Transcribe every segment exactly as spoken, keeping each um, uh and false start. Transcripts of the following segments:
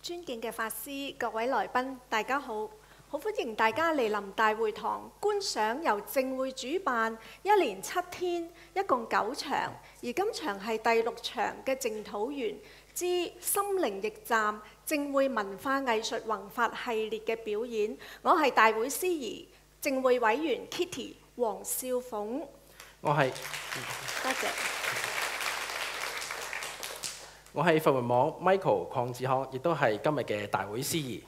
尊敬嘅法師、各位來賓，大家好，好歡迎大家嚟臨大會堂觀賞由正會主辦一連七天，一共九場，而今場係第六場嘅淨土園之心靈驛站正會文化藝術弘法系列嘅表演。我係大會司儀、正會委員 Kitty 黃少鳳。 我係多謝。 我係佛門網 Michael 鄺志康，亦都係今日嘅大會司儀。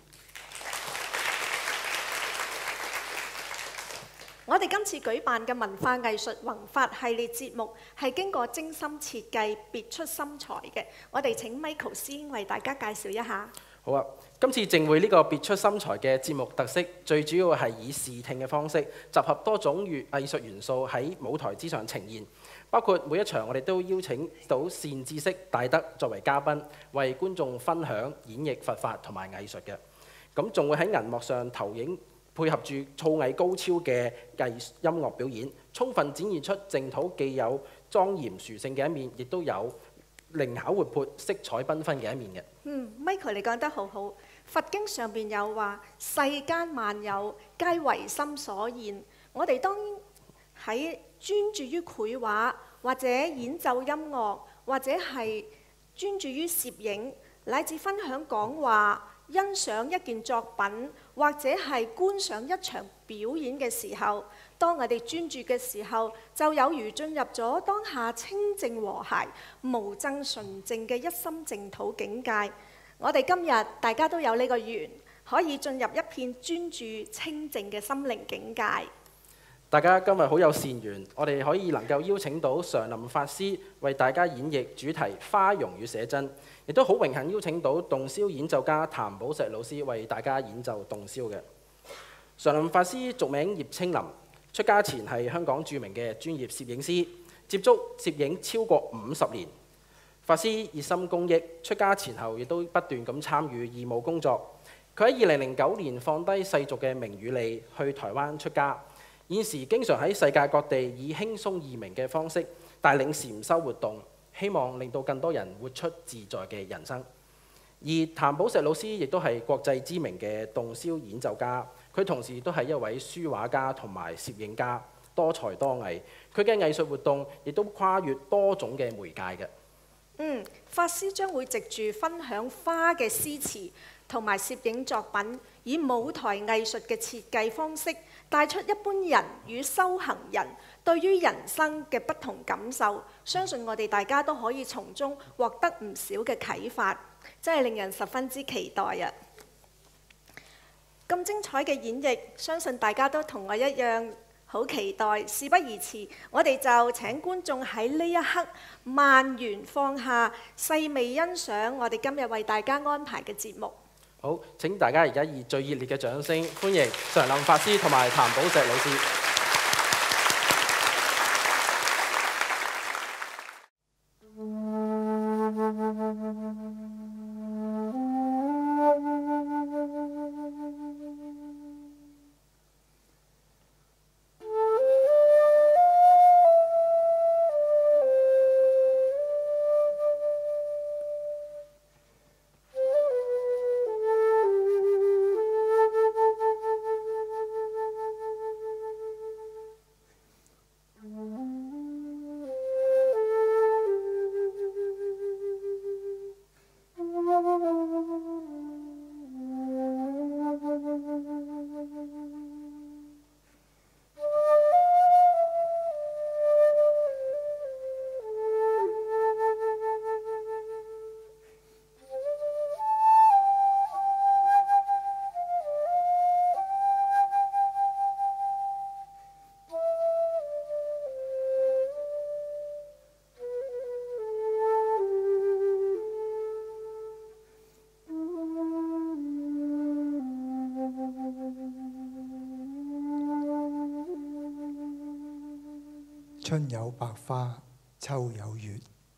我哋今次舉辦嘅文化藝術弘法系列節目係經過精心設計、別出心裁嘅。我哋請 Michael 師兄為大家介紹一下。 好啊，今次淨會呢個別出心裁嘅節目特色，最主要係以視聽嘅方式，集合多種粵藝術元素喺舞台之上呈現。包括每一場我哋都邀請到善知識大德作為嘉賓，為觀眾分享演繹佛法同埋藝術嘅。咁仲會喺銀幕上投影，配合住造詣高超嘅藝音樂表演，充分展現出淨土既有莊嚴殊勝嘅一面，亦都有靈巧活潑、色彩繽紛嘅一面嘅。 嗯 ，Michael 你講得好好。佛經上邊有話：世間萬有皆唯心所現。我哋當喺專注於繪畫，或者演奏音樂，或者係專注於攝影，乃至分享講話、欣賞一件作品，或者係觀賞一場表演嘅時候，當我哋專注嘅時候，就有如進入咗當下清淨和諧、無爭純淨嘅一心淨土境界。我哋今日大家都有呢個緣，可以進入一片專注清淨嘅心靈境界。 大家今日好有善緣，我哋可以能夠邀請到常林法師為大家演繹主題《花容與寫真》，亦都好榮幸邀請到洞簫演奏家譚寶石老師為大家演奏洞簫嘅。常林法師俗名葉青林，出家前係香港著名嘅專業攝影師，接觸攝影超過五十年。法師熱心公益，出家前後亦都不斷咁參與義務工作。佢喺二零零九年放低世俗嘅名與利，去台灣出家。現時經常喺世界各地以輕鬆易明嘅方式帶領禪修活動，希望令到更多人活出自在嘅人生。而譚寶石老師亦都係國際知名嘅洞簫演奏家，佢同時都係一位書畫家同埋攝影家，多才多藝。佢嘅藝術活動亦都跨越多種嘅媒介嘅。 嗯，法師將會藉住分享花嘅詩詞同埋攝影作品，以舞台藝術嘅設計方式，帶出一般人與修行人對於人生嘅不同感受，相信我哋大家都可以從中獲得唔少嘅啟發，真係令人十分之期待啊！咁精彩嘅演繹，相信大家都同我一樣好期待。事不宜遲，我哋就請觀眾喺呢一刻萬緣放下，細味欣賞我哋今日為大家安排嘅節目。 好，請大家而家以最熱烈嘅掌聲歡迎常林法師同埋譚寶石老師。 春有百花，秋有月。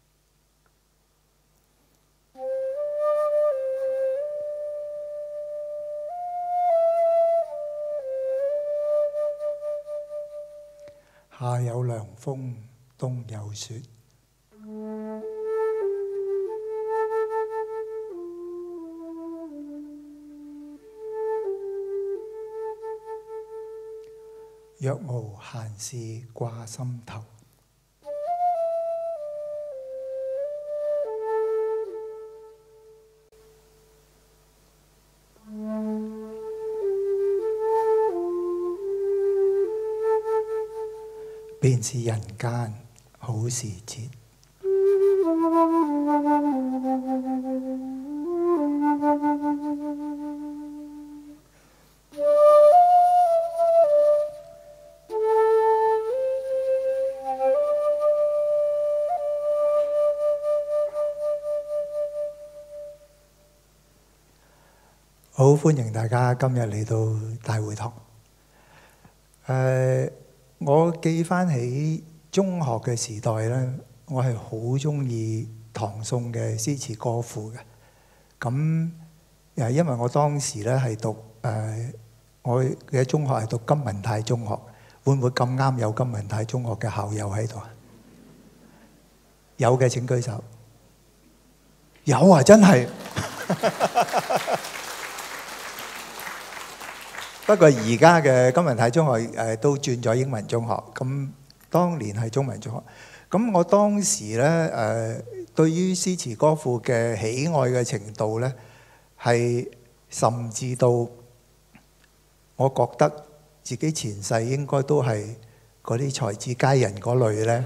夏有涼風，冬有雪。 若無閒事掛心頭。便是人間好時節。好，歡迎大家今日嚟到大會堂。誒，我記翻起中學嘅時代咧，我係好中意唐宋嘅詩詞歌賦嘅。咁誒，因為我當時咧係讀誒，我嘅中學係讀金文泰中學，會唔會咁啱有金文泰中學嘅校友喺度啊？有嘅請舉手。有啊，真係。不過而家嘅金文泰中學誒都轉咗英文中學，咁當年係中文中學。咁我當時咧誒對於詩詞歌賦嘅喜愛嘅程度咧，係甚至到我覺得自己前世應該都係嗰啲才子佳人嗰類咧。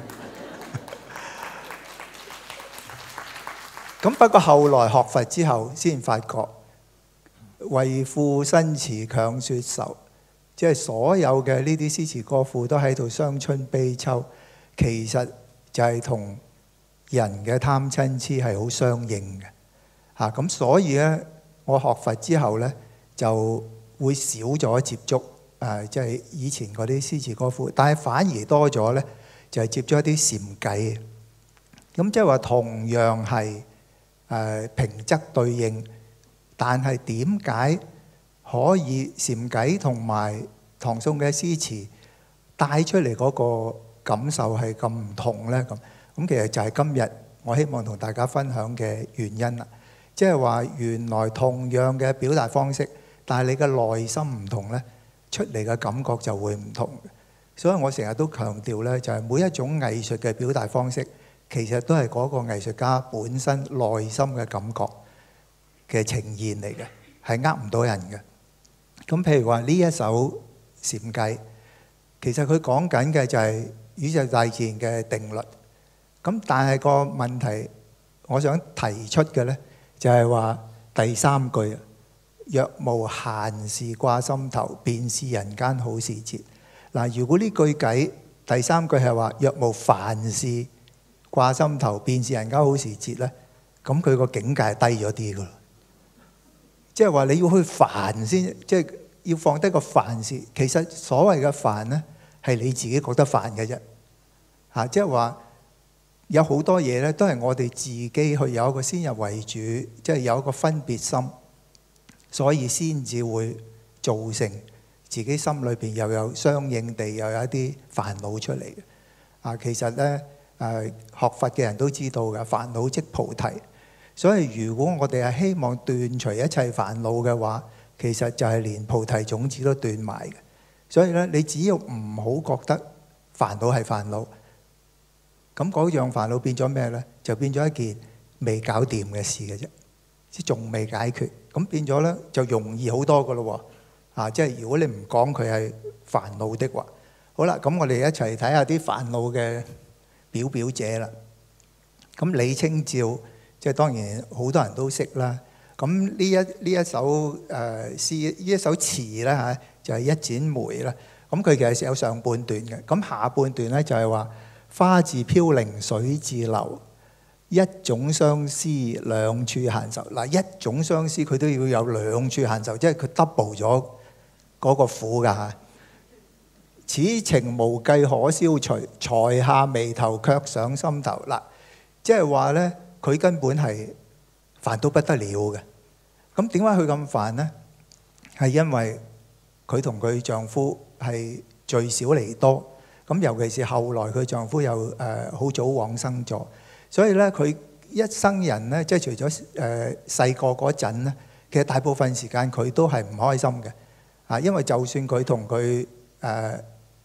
咁不過後來學佛之後先發覺。為賦新詞強說愁，即係所有嘅呢啲詩詞歌賦都喺度傷春悲秋，其實就係同人嘅貪嗔痴係好相應嘅嚇。咁所以咧，我學佛之後咧就會少咗接觸誒，即係以前嗰啲詩詞歌賦，但係反而多咗咧就係接觸一啲禪偈。咁即係話同樣係誒平仄對應。但係點解可以禪偈同埋唐宋嘅詩詞帶出嚟嗰個感受係咁唔同呢？咁咁其實就係今日我希望同大家分享嘅原因啦。即係話原來同樣嘅表達方式，但係你嘅內心唔同呢，出嚟嘅感覺就會唔同。所以我成日都強調呢，就係每一種藝術嘅表達方式，其實都係嗰個藝術家本身內心嘅感覺嘅呈現嚟嘅，係呃唔到人嘅。咁譬如話呢一首禪偈，其實佢講緊嘅就係宇宙大自然嘅定律。咁但係個問題，我想提出嘅呢，就係話第三句，若無閒事掛心頭，便是人間好時節。嗱，如果呢句偈第三句係話若無煩事掛心頭，便是人間好時節呢，咁佢個境界係低咗啲噶啦。即係話你要去煩先，即係要放低個煩事。其實所謂嘅煩呢，係你自己覺得煩嘅啫。嚇，即係話有好多嘢呢，都係我哋自己去有一個先入為主，即係有一個分別心，所以先至會造成自己心裏邊又有相應地又有一啲煩惱出嚟嘅。啊，其實呢，誒學佛嘅人都知道嘅，煩惱即菩提。所以如果我哋係希望斷除一切煩惱嘅話，其實就係連菩提種子都斷埋嘅。所以咧，你只要唔好覺得煩惱係煩惱，咁嗰樣煩惱變咗咩呢？就變咗一件未搞掂嘅事嘅啫，即仲未解決。咁變咗呢，就容易好多噶咯喎。啊，即係如果你唔講佢係煩惱的話，好啦，咁我哋一齊睇下啲煩惱嘅表表者啦。咁李清照。即係當然好多人都識啦。咁呢一呢一首誒詩，呢一首詞咧嚇，就係一剪梅啦。咁佢其實有上半段嘅，咁下半段咧就係話花自飄零水自流，一種相思兩處閒愁。嗱，一種相思佢都要有兩處閒愁，即係佢 double 咗嗰個苦㗎嚇。此情無計可消除，才下眉頭卻上心頭。嗱，即係話咧。佢根本係煩到不得了嘅。咁點解佢咁煩呢？係因為佢同佢丈夫係聚少離多。咁尤其是後來佢丈夫又誒好早往生咗，所以咧佢一生人咧，即係除咗誒細個嗰陣咧，其實大部分時間佢都係唔開心嘅。啊，因為就算佢同佢誒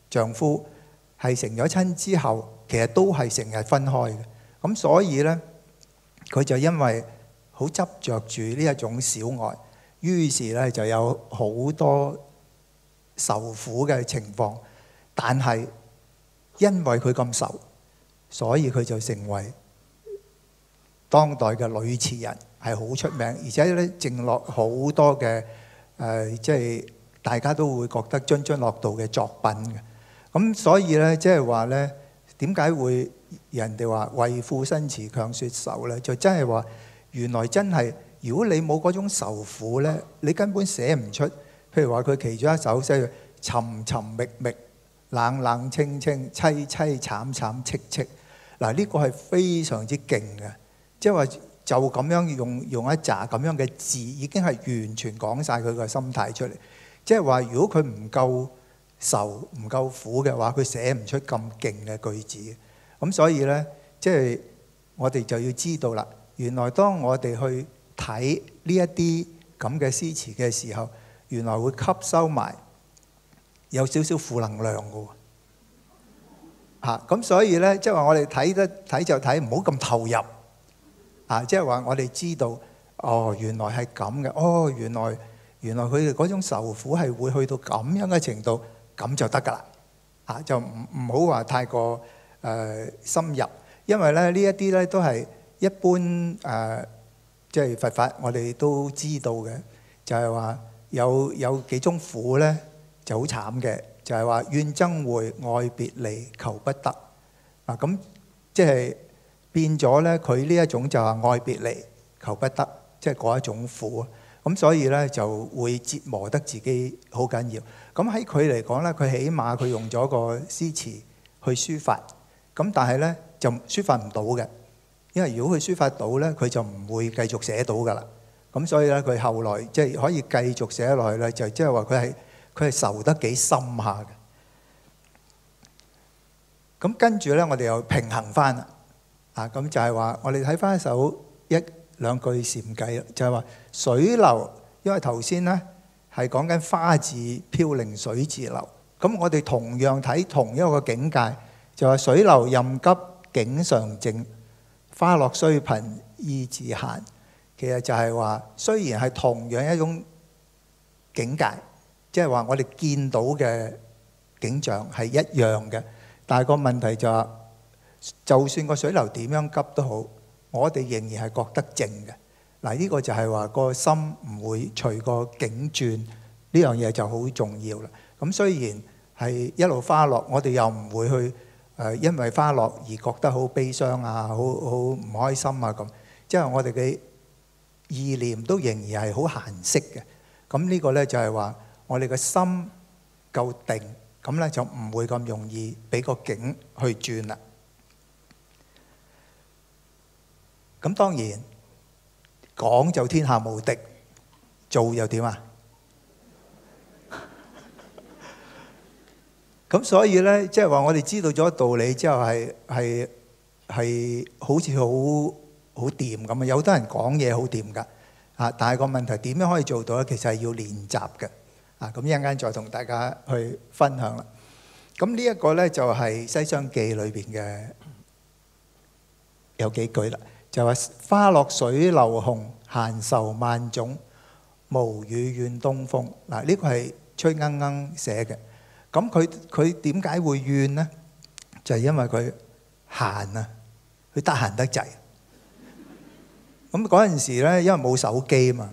丈夫係成咗親之後，其實都係成日分開嘅。咁所以呢，佢就因為好執着住呢一種小愛，於是呢就有好多受苦嘅情況。但係因為佢咁受，所以佢就成為當代嘅女詞人，係好出名，而且咧剩落好多嘅誒，即係大家都會覺得津津樂道嘅作品嘅。咁所以咧，即係話咧，點解會人哋話為賦新詞強說愁咧？就真係話原來真係，如果你冇嗰種愁苦咧，你根本寫唔出。譬如話佢其中一首即係尋尋覓覓、冷冷清清、凄凄慘慘戚戚。嗱，呢個係非常之勁嘅，即係話就咁樣用用一紮咁樣嘅字，已經係完全講晒佢個心態出嚟。即係話，如果佢唔夠愁、唔夠苦嘅話，佢寫唔出咁勁嘅句子。咁所以呢，即係我哋就要知道啦。原來當我哋去睇呢一啲咁嘅詩詞嘅時候，原來會吸收埋有少少負能量嘅喎。嚇，咁所以呢，即係話我哋睇得睇就睇，唔好咁投入。啊，即係話我哋知道，哦，原來係咁嘅，哦，原來原來佢哋嗰種受苦係會去到咁樣嘅程度，咁就得㗎啦。嚇，就唔唔好話太過誒、呃、深入，因為咧呢一啲咧都係一般誒，即係佛法我哋都知道嘅，就係話有有幾種苦咧就好慘嘅，就係話怨憎會、愛別離、求不得。啊，咁即係。變咗咧，佢呢一種就係愛別離、求不得，即係嗰一種苦。咁所以咧就會折磨得自己好緊要。咁喺佢嚟講咧，佢起碼佢用咗個詩詞去抒發。咁但係咧就抒發唔到嘅，因為如果佢抒發到咧，佢就唔會繼續寫到㗎啦。咁所以咧佢後來即係可以繼續寫落去咧，就即係話佢係佢係受得幾深下嘅。咁跟住咧，我哋又平衡翻啦。啊，咁就係話，我哋睇翻一首一兩句禪偈，就係話水流，因為頭先呢係講緊花自飄零水自流，咁我哋同樣睇同一個境界，就話水流任急境常靜，花落雖貧意自閒。其實就係話，雖然係同樣一種境界，即係話我哋見到嘅景象係一樣嘅，但係個問題就係，就算個水流點樣急都好，我哋仍然係覺得靜嘅。嗱，呢個就係話個心唔會隨個境轉，呢樣嘢就好重要啦。咁雖然係一路花落，我哋又唔會去誒因為花落而覺得好悲傷啊，好好唔開心啊咁。即係我哋嘅意念都仍然係好閒適嘅。咁呢個呢就係話我哋嘅心夠定，咁呢就唔會咁容易俾個境去轉啦。咁當然講就天下無敵，做又點啊？咁所以呢，即係話我哋知道咗道理之後，係係係好似好好掂咁啊！有好多人講嘢好掂㗎啊，但係個問題點樣可以做到呢？其實係要練習嘅啊！咁一陣間再同大家去分享啦。咁呢一個呢，就係《西廂記》裏邊嘅有幾句啦。就話花落水流紅，閒愁萬種，無語怨東風。嗱，呢個係崔鶯鶯寫嘅。咁佢佢點解會怨呢？就係因為佢閒啊，佢得閒得滯。咁嗰陣時咧，因為冇手機啊嘛。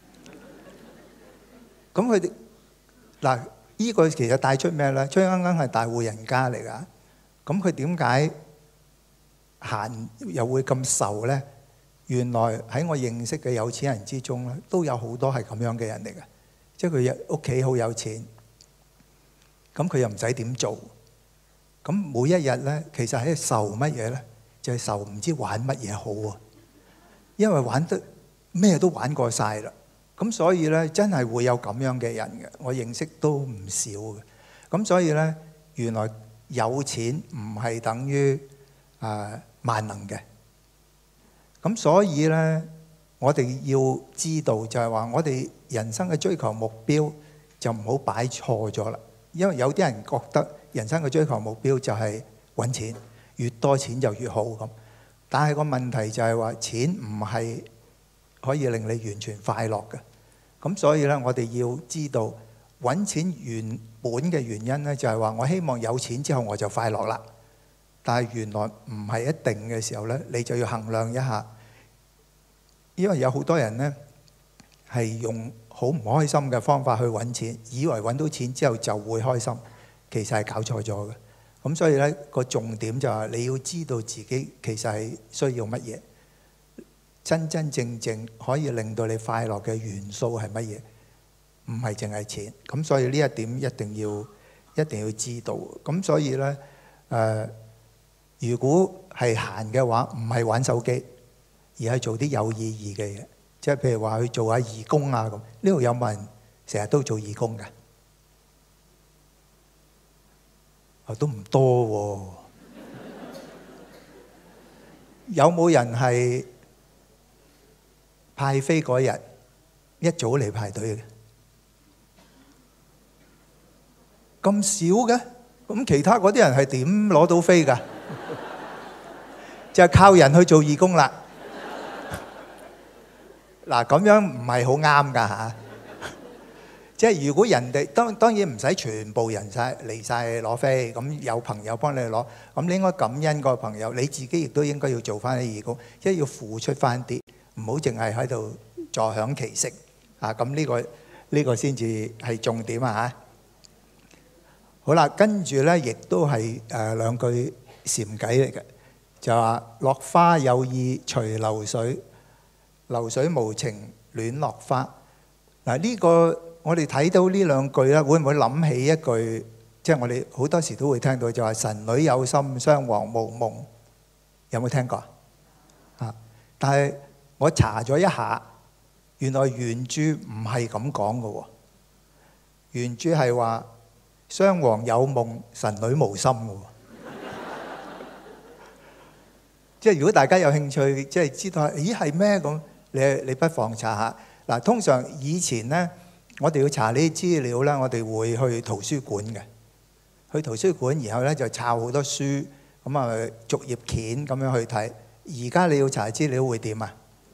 咁佢哋嗱，呢個其實帶出咩咧？崔鶯鶯係大戶人家嚟㗎。咁佢點解閒又會咁愁呢？原來喺我認識嘅有錢人之中咧，都有好多係咁樣嘅人嚟嘅，即係佢屋企好有錢，咁佢又唔使點做，咁每一日呢，其實喺度愁乜嘢呢？就係愁唔知玩乜嘢好啊！因為玩得咩都玩過晒啦，咁所以呢，真係會有咁樣嘅人嘅，我認識都唔少嘅。咁所以呢，原來有錢唔係等於誒萬能嘅，咁所以呢，我哋要知道就係話，我哋人生嘅追求目標就唔好擺錯咗啦。因為有啲人覺得人生嘅追求目標就係揾錢，越多錢就越好咁。但係個問題就係話錢唔係可以令你完全快樂嘅。咁所以呢，我哋要知道揾錢原本嘅原因呢，就係話我希望有錢之後我就快樂啦。但係原來唔係一定嘅時候呢，你就要衡量一下，因為有好多人呢係用好唔開心嘅方法去揾錢，以為揾到錢之後就會開心，其實係搞錯咗嘅。咁所以呢個重點就係你要知道自己其實係需要乜嘢，真真正正可以令到你快樂嘅元素係乜嘢，唔係淨係錢。咁所以呢一點一定要一定要知道。咁所以呢，誒、呃，如果係閒嘅話，唔係玩手機，而係做啲有意義嘅嘢，即係譬如話去做下義工啊咁。呢度有冇人成日都做義工㗎？啊，都唔多喎。有冇人係派飛嗰日一早嚟排隊嘅？咁少嘅？咁其他嗰啲人係點攞到飛㗎？就係靠人去做義工啦。嗱，咁樣唔係好啱㗎嚇。即係如果人哋當當然唔使全部人晒嚟晒攞飛，咁有朋友幫你攞，咁你應該感恩個朋友，你自己亦都應該要做翻啲義工，即係要付出翻啲，唔好淨係喺度坐享其成啊！咁呢個呢個先至係重點啊嚇。好啦，跟住咧亦都係誒兩句禪偈嚟嘅，就話落花有意隨流水，流水無情亂落花。嗱，呢個我哋睇到呢兩句咧，會唔會諗起一句？即係我哋好多時都會聽到，就話神女有心，雙簧無夢。有冇聽過啊？但係我查咗一下，原來原著唔係咁講嘅喎。原著係話雙簧有夢，神女無心嘅喎。即係如果大家有興趣，即係知道，咦係咩咁？你你不妨查下。嗱，通常以前咧，我哋要查呢啲資料咧，我哋會去圖書館嘅，去圖書館，然後咧就抄好多書，咁啊逐頁鉛咁樣去睇。而家你要查資料會點啊？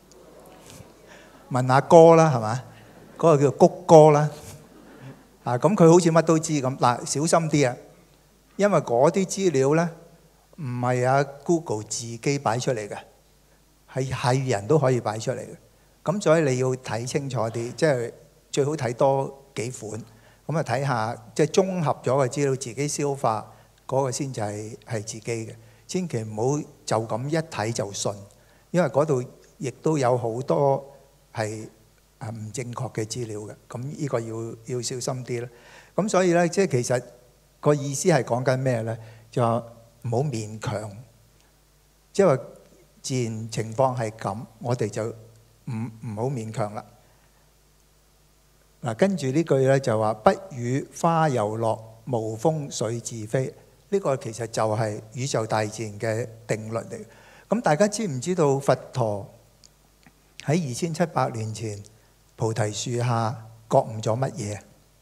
問阿哥啦，係嘛？嗰個叫谷歌啦，啊咁佢好似乜都知咁。嗱，小心啲啊，因為嗰啲資料咧唔係阿 Google 自己擺出嚟嘅，係係人都可以擺出嚟嘅。咁所以你要睇清楚啲，即係最好睇多幾款，咁啊睇下即係綜合咗嘅資料，自己消化嗰個先至係係自己嘅。千祈唔好就咁一睇就信，因為嗰度亦都有好多係啊唔正確嘅資料嘅。咁呢個要要小心啲啦。咁所以咧，即係其實個意思係講緊咩咧？就唔好勉強，即係話自然情況係咁，我哋就唔唔好勉強啦。嗱，跟住呢句咧就話不與花遊樂，無風水自飛。呢個其實就係宇宙大自然嘅定律嚟。咁大家知唔知道佛陀喺二千七百年前菩提樹下覺悟咗乜嘢？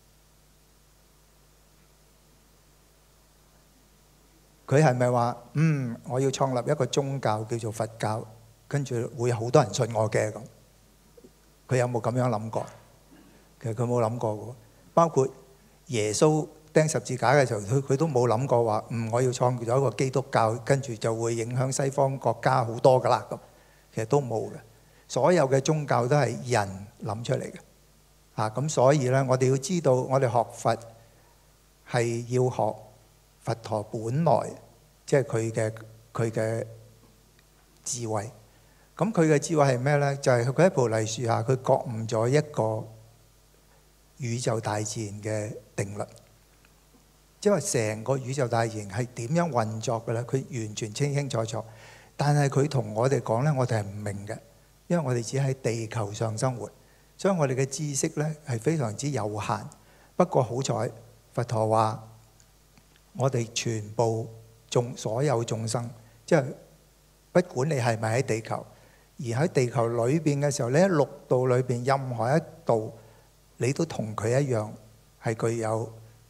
佢係咪話嗯我要創立一個宗教叫做佛教，跟住會好多人信我嘅咁？佢有冇咁樣諗過？其實佢冇諗過嘅。包括耶穌釘十字架嘅時候，佢佢都冇諗過話嗯我要創造咗一個基督教，跟住就會影響西方國家好多噶啦咁。其實都冇嘅。所有嘅宗教都係人諗出嚟嘅。啊咁，所以咧，我哋要知道，我哋學佛係要學佛陀本來即係佢嘅佢嘅智慧。咁佢嘅智慧係咩咧？就係佢喺菩提樹下，佢覺悟咗一個宇宙大自然嘅定律。即係話成個宇宙大自然係點樣運作嘅咧？佢完全清清楚楚。但係佢同我哋講咧，我哋係唔明嘅，因為我哋只喺地球上生活，所以我哋嘅知識咧係非常之有限。不過好彩，佛陀話我哋全部眾所有眾生，即係不管你係咪喺地球，而喺地球裏邊嘅時候，你喺六道裏邊任何一道，你都同佢一樣係具有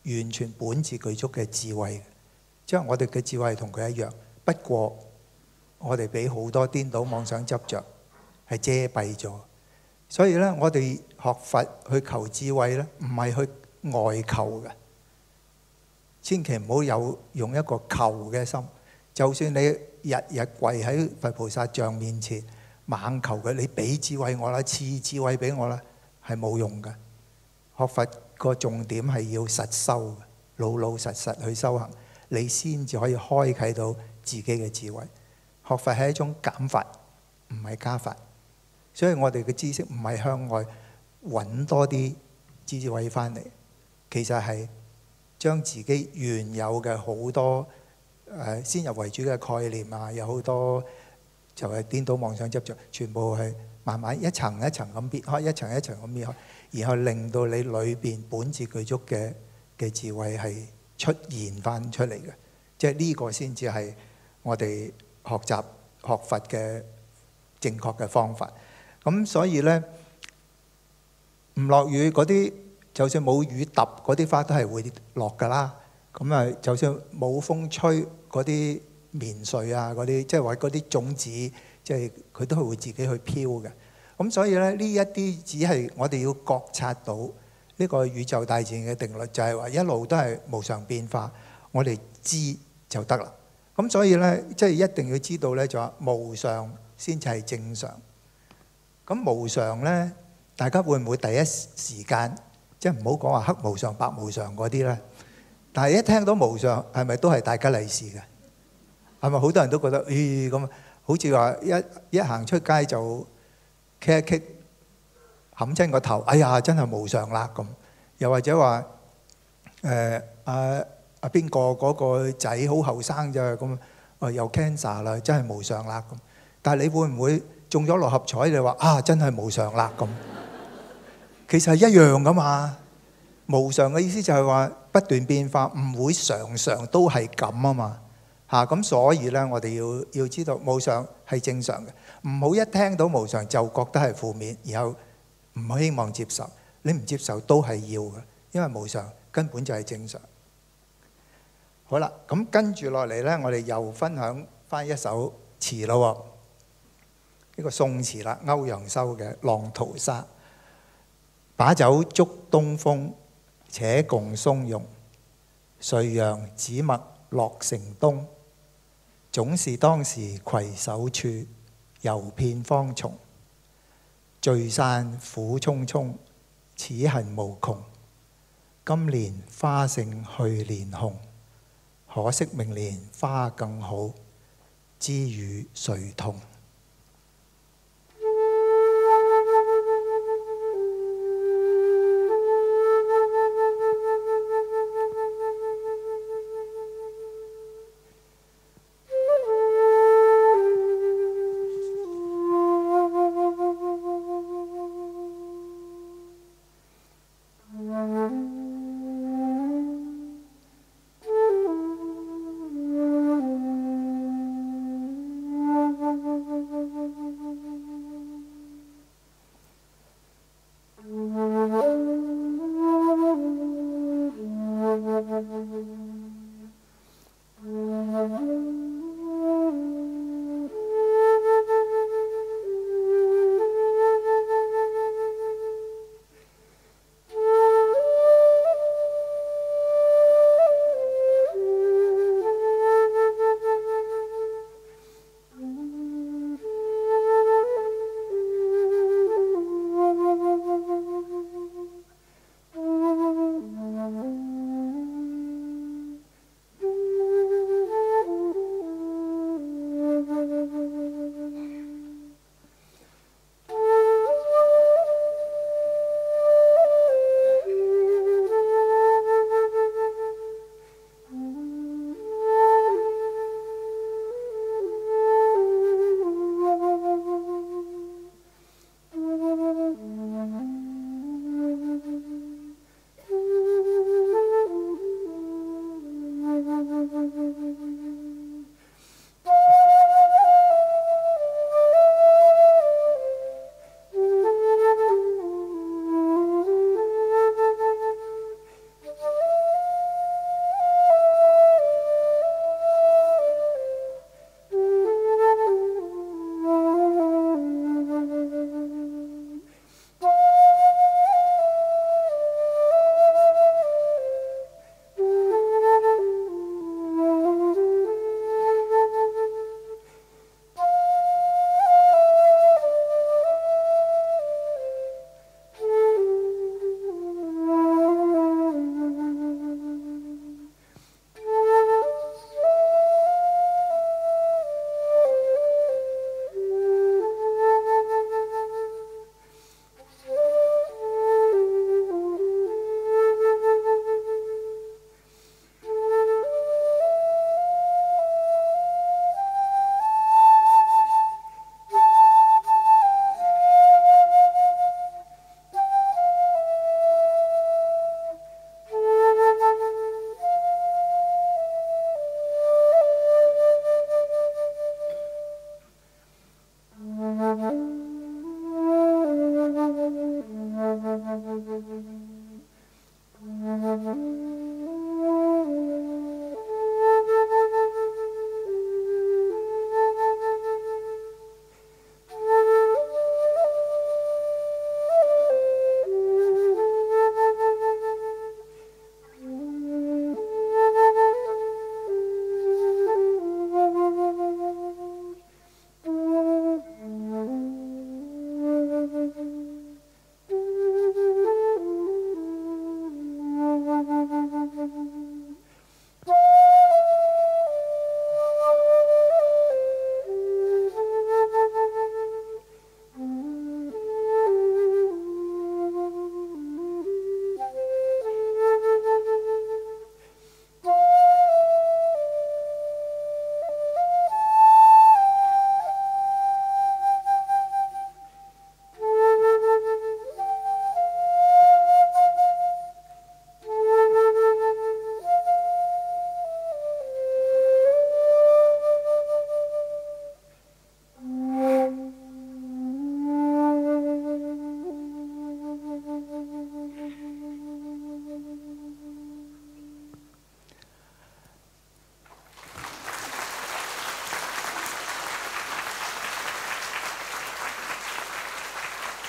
完全本自具足嘅智慧，即係我哋嘅智慧係同佢一樣，不過我哋俾好多顛倒妄想執着係遮蔽咗。所以咧，我哋學佛去求智慧咧，唔係去外求嘅，千祈唔好有用一個求嘅心。就算你日日跪喺佛菩薩像面前猛求佢，你俾智慧我啦，賜智慧俾我啦，係冇用嘅。學佛個重點係要實修嘅，老老實實去修行，你先至可以開啟到自己嘅智慧。學佛係一種減法，唔係加法。所以我哋嘅知識唔係向外揾多啲智慧翻嚟，其實係將自己原有嘅好多誒先入為主嘅概念啊，有好多就係顛倒妄想執着，全部係慢慢一層一層咁撇開，一層一層咁撇開，然後令到你裏邊本自具足嘅嘅智慧係出現翻出嚟嘅。即係呢個先至係我哋學習學佛嘅正確嘅方法。咁所以呢，唔落雨嗰啲，就算冇雨揼嗰啲花都係會落㗎啦。咁啊，就算冇風吹嗰啲棉絮啊，嗰啲即係話嗰啲種子，即係佢都係會自己去飄嘅。咁所以咧，呢一啲只係我哋要覺察到呢個宇宙大自然嘅定律，就係話一路都係無常變化，我哋知就得啦。咁所以咧，即係一定要知道咧，就話無常先至係正常。咁無常咧，大家會唔會第一時間即係唔好講話黑無常、白無常嗰啲咧？但係一聽到無常，係咪都係大吉利是嘅？係咪好多人都覺得咦咁？好似話一一行出街就棘一棘，冚親個頭，哎呀真係無常啦咁。又或者話誒阿阿邊個嗰個仔好後生咋咁？啊又 cancer 啦，真係無常啦咁。但係你會唔會中咗六合彩？你話啊真係無常啦咁？其實係一樣噶嘛。無常嘅意思就係話不斷變化，唔會常常都係咁啊嘛嚇。咁所以咧，我哋要要知道無常係正常嘅，唔好一聽到無常就覺得係負面，然後唔希望接受。你唔接受都係要嘅，因為無常根本就係正常。好啦，咁跟住落嚟咧，我哋又分享翻一首詞咯，呢個宋詞啦，歐陽修嘅《浪淘沙》。把酒祝東風，且共松茸。誰讓紫陌洛城東？總是當時攜手處，遊遍芳叢。聚散苦匆匆，此恨無窮。今年花勝去年紅，可惜明年花更好，知與誰同？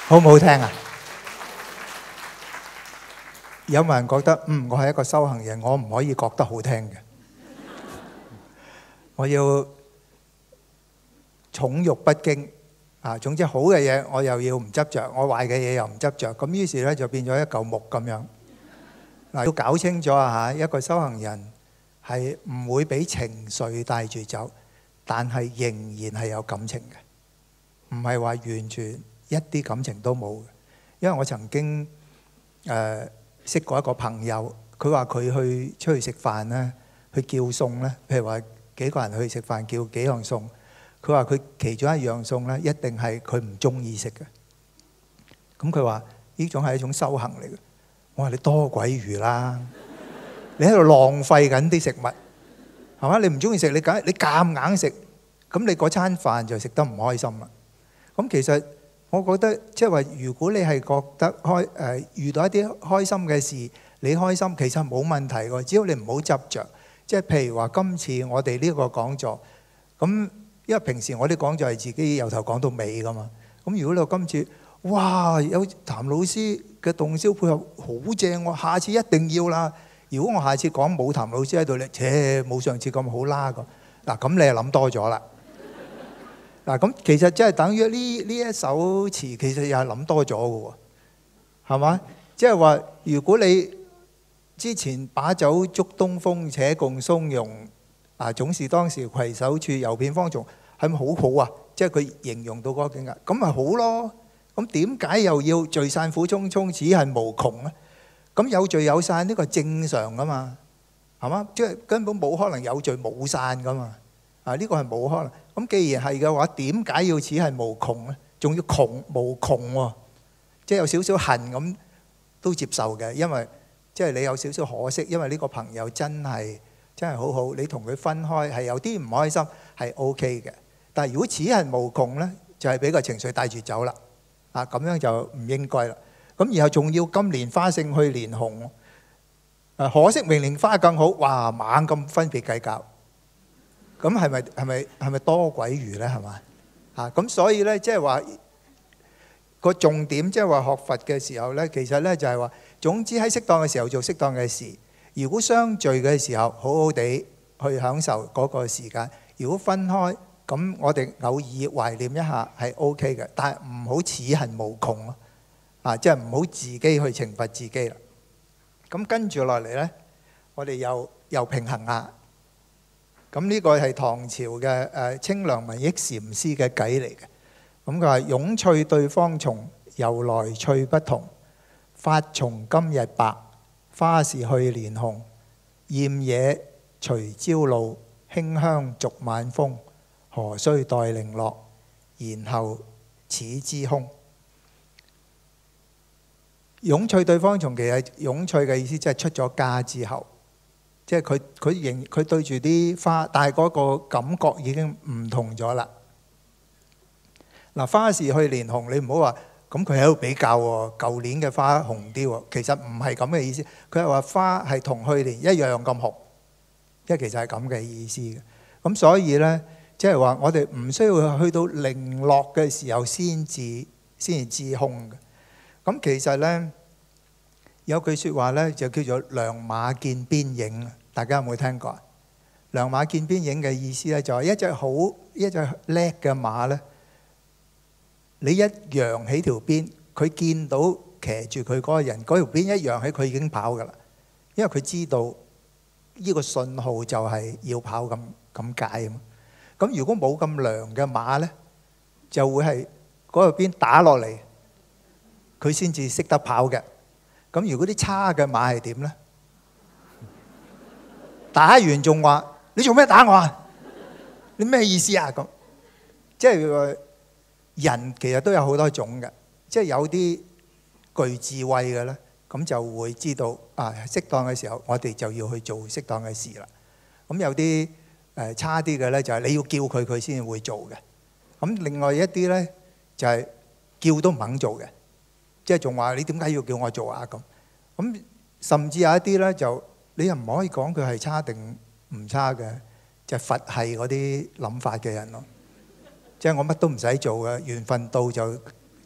好唔好聽啊？有冇人覺得嗯，我係一個修行人，我唔可以覺得好聽嘅？我要寵辱不驚啊！總之好嘅嘢我又要唔執着，我壞嘅嘢又唔執着，咁於是咧就變咗一嚿木咁樣。嗱，要搞清楚啊嚇，一個修行人係唔會俾情緒帶住走，但係仍然係有感情嘅，唔係話完全一啲感情都冇嘅。因為我曾經誒、呃、識過一個朋友，佢話佢去出去食飯咧，去叫餸咧，譬如話幾個人去食飯叫幾樣餸，佢話佢其中一樣餸咧，一定係佢唔中意食嘅。咁佢話呢種係一種修行嚟嘅。我話你多鬼餘啦，你喺度浪費緊啲食物，係嘛？你唔中意食，你梗你夾硬食，咁你嗰餐飯就食得唔開心啦。咁其實我覺得即係話，如果你係覺得開誒遇到一啲開心嘅事，你開心其實冇問題㗎，只要你唔好執着。即係譬如話今次我哋呢個講座，咁因為平時我啲講座係自己由頭講到尾㗎嘛。咁如果你話今次哇有譚老師嘅洞簫配合好正喎，下次一定要啦。如果我下次講冇譚老師喺度咧，切冇上次咁好啦咁。嗱咁你係諗多咗啦。嗱咁其實即係等於呢呢一首詞，其實又係諗多咗嘅喎，係嘛？即係話如果你之前把酒祝東風，且共松茸啊，總是當時攜手處，遊遍芳叢，係咪好好啊？即係佢形容到嗰個境界，咁咪好咯。咁點解又要聚散苦匆匆，只係無窮咧？咁有聚有散呢個正常噶嘛，係嘛？即係根本冇可能有聚冇散噶嘛。啊，呢個係冇可能。咁既然係嘅話，點解要只係無窮咧？仲要窮無窮喎，即係有少少恨咁都接受嘅，因為即係你有少少可惜，因為呢個朋友真係真係好好，你同佢分開係有啲唔開心係 OK 嘅。但係如果只係無窮咧，就係俾個情緒帶住走啦。啊，咁樣就唔應該啦。咁然後仲要今年花勝去年紅，誒可惜明年花更好，哇猛咁分別計較，咁係咪係咪係咪多鬼餘咧？係嘛？嚇咁所以咧，即係話個重點，即係話學佛嘅時候咧，其實咧就係話，總之喺適當嘅時候做適當嘅事。如果相聚嘅時候，好好地去享受嗰個時間；如果分開，咁我哋偶爾懷念一下係 OK 嘅，但係唔好此恨無窮咯，啊，即係唔好自己去懲罰自己啦。咁跟住落嚟呢，我哋又又平衡下。咁呢個係唐朝嘅誒清涼文益禪師嘅偈嚟嘅。咁佢話：涌翠對方叢，由來趣不同。髮從今日白，花是去年紅。厭野隨朝露，馨香續晚風。何須待零落，然後始知空。涌翠對方叢，其實涌翠嘅意思即係出咗家之後，即係佢佢仍佢對住啲花，但係嗰個感覺已經唔同咗啦。嗱，花是去年紅，你唔好話咁佢喺度比較喎，舊年嘅花紅啲喎，其實唔係咁嘅意思。佢係話花係同去年一樣咁紅，即係其實係咁嘅意思嘅。咁所以呢。即係話，我哋唔需要去到零落嘅時候先至先至知空嘅。咁其實呢，有句説話呢，就叫做良馬見邊影。大家有冇聽過？良馬見邊影嘅意思呢，就係一隻好一隻叻嘅馬呢，你一揚起條鞭，佢見到騎住佢嗰個人，嗰條鞭一揚起，佢已經跑㗎啦。因為佢知道呢個信號就係要跑咁咁解啊嘛。咁如果冇咁良嘅馬呢，就會係嗰邊打落嚟，佢先至識得跑嘅。咁如果啲差嘅馬係點呢？打完仲話：你做咩打我啊？你咩意思啊？咁即係人其實都有好多種嘅，即係有啲具智慧嘅呢，咁就會知道啊，適當嘅時候我哋就要去做適當嘅事啦。咁有啲誒差啲嘅咧，就係你要叫佢，佢先會做嘅。咁另外一啲咧，就係叫都唔肯做嘅，即係仲話你點解要叫我做啊？咁咁甚至有一啲咧，就你又唔可以講佢係差定唔差嘅，就係佛系嗰啲諗法嘅人咯。即係我乜都唔使做嘅，緣分到就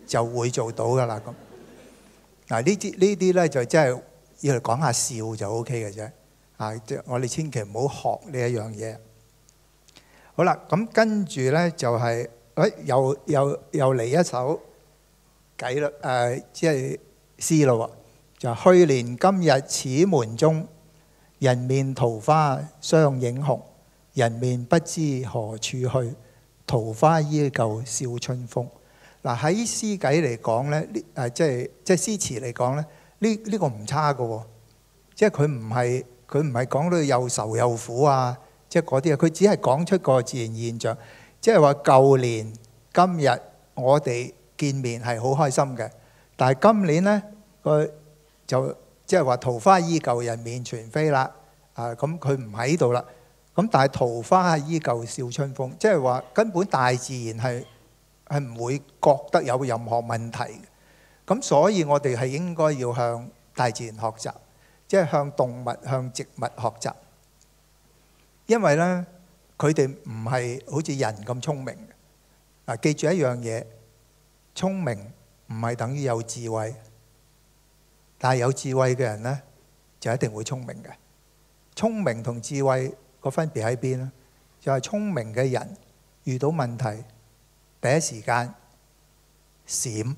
就會做到噶啦咁。嗱呢啲呢啲咧就真係要嚟講下笑就 O K 嘅啫。啊，即係我哋千祈唔好學呢一樣嘢。好啦，咁跟住咧就係、是，誒又又又嚟一首偈啦，誒即係詩咯喎。就去年今日此門中，人面桃花相映紅。人面不知何處去，桃花依舊笑春風。嗱喺詩偈嚟講咧，呢誒即係即係詩詞嚟講咧，呢呢個唔差㗎喎。即係佢唔係佢唔係講到又愁又苦啊，即係嗰啲啊，佢只係講出個自然現象。即係話舊年今日我哋見面係好開心嘅，但係今年咧佢就即係話桃花依舊人面全非啦。啊咁佢唔喺度啦。咁但係桃花依舊笑春風，即係話根本大自然係係唔會覺得有任何問題嘅。咁所以我哋係應該要向大自然學習，即係向動物、向植物學習。因為呢，佢哋唔係好似人咁聰明嘅。啊，記住一樣嘢，聰明唔係等於有智慧，但係有智慧嘅人呢，就一定會聰明嘅。聰明同智慧個分別喺邊咧？就係聰明嘅人遇到問題，第一時間閃，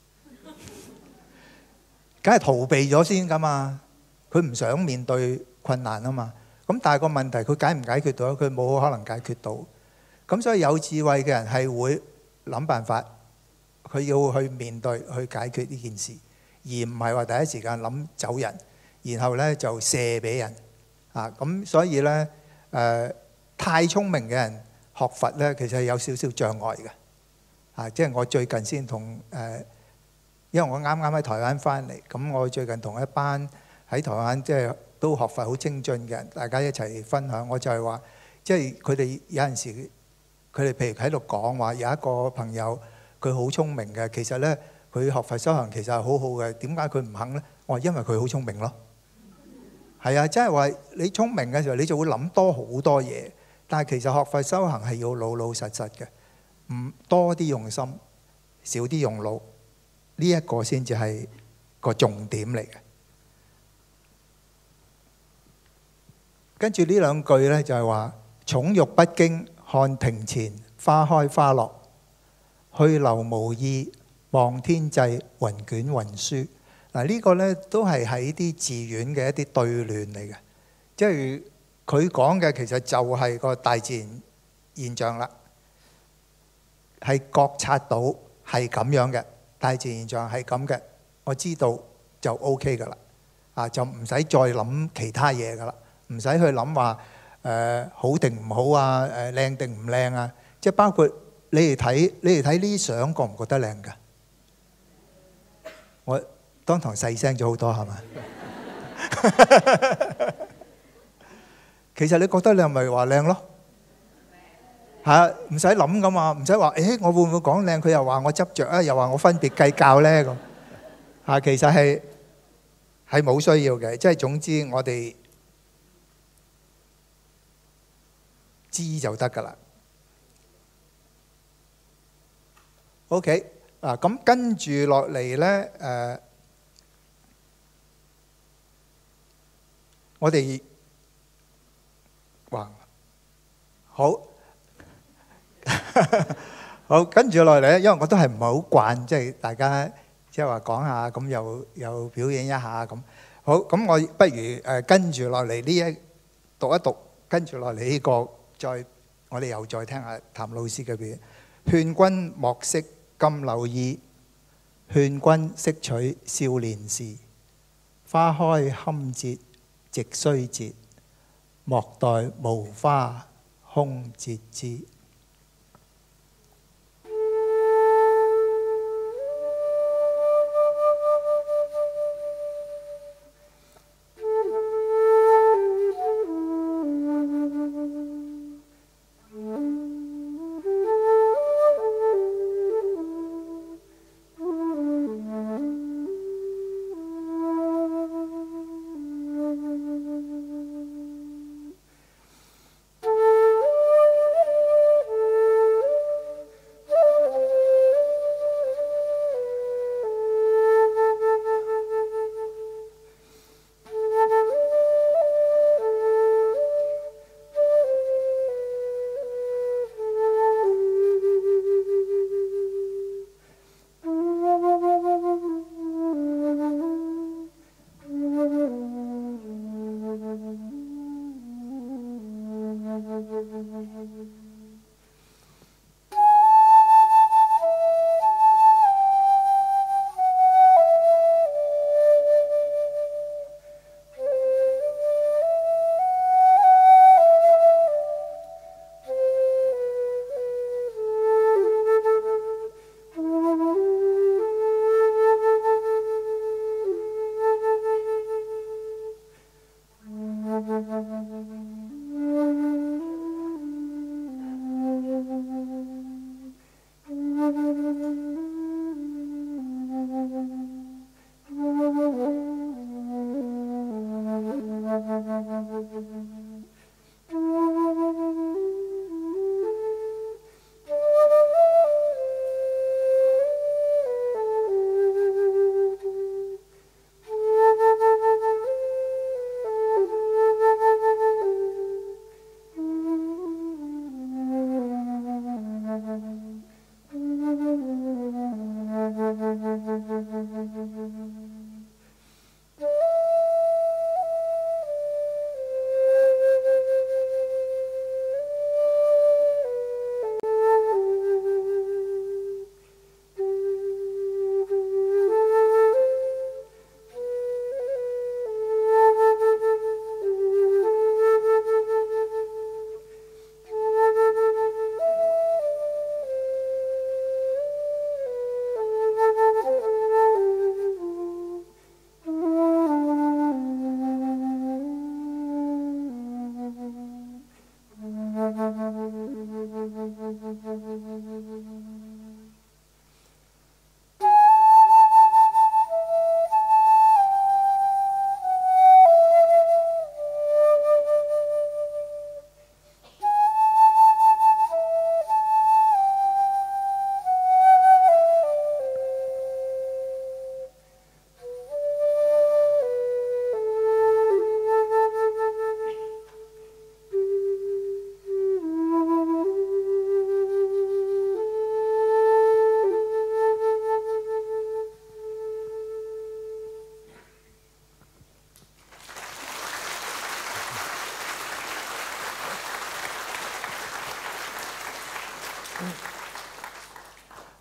梗係逃避咗先噶嘛。佢唔想面對困難啊嘛。咁但係個問題佢解唔解決到？佢冇可能解決到。咁所以有智慧嘅人係會諗辦法，佢要去面對去解決呢件事，而唔係話第一時間諗走人，然後呢就射俾人啊。咁所以呢。誒、呃、太聰明嘅人學佛咧，其實係有少少障礙嘅。啊，即係我最近先同誒，因為我啱啱喺台灣翻嚟，咁我最近同一班喺台灣即係都學佛好精進嘅人，大家一齊分享。我就係話，即係佢哋有陣時，佢哋譬如喺度講話，有一個朋友佢好聰明嘅，其實咧佢學佛修行其實係好好嘅。點解佢唔肯咧？我話因為佢好聰明咯。係啊，即係話你聰明嘅時候，你就會諗多好多嘢。但係其實學佛修行係要老老實實嘅，唔多啲用心，少啲用腦，呢一個先至係個重點嚟嘅。跟住呢兩句呢，就係話：寵辱不驚看庭前花開花落，去留無意望天際雲捲雲舒。嗱，呢個呢都係喺啲寺院嘅一啲對聯嚟嘅，即係佢講嘅其實就係個大自然現象啦，係覺察到係咁樣嘅，大自然現象係咁嘅，我知道就 O K 噶啦，啊就唔使再諗其他嘢噶啦，唔使去諗話誒好定唔好啊，誒靚定唔靚啊，即係包括你哋睇你哋睇呢啲相，覺唔覺得靚㗎？我當堂細聲咗好多係嘛？其實你覺得你係咪話靚咯？嚇，唔使諗噶嘛，唔使話誒，我會唔會講靚？佢又話我執著啊，又話我分別計較咧咁嚇。其實係係冇需要嘅，即係總之我哋知就得噶啦。OK 嗱，咁跟住落嚟咧誒。我哋哇好好跟住落嚟咧，因為我都係唔係好慣，即係大家即係話講下咁，又又表演一下咁。好咁，我不如誒跟住落嚟呢一讀一讀，跟住落嚟呢個再我哋又再聽下譚老師嘅表演。勸君莫惜金縷衣，勸君惜取少年時。花開堪折直須折，莫待無花空折枝。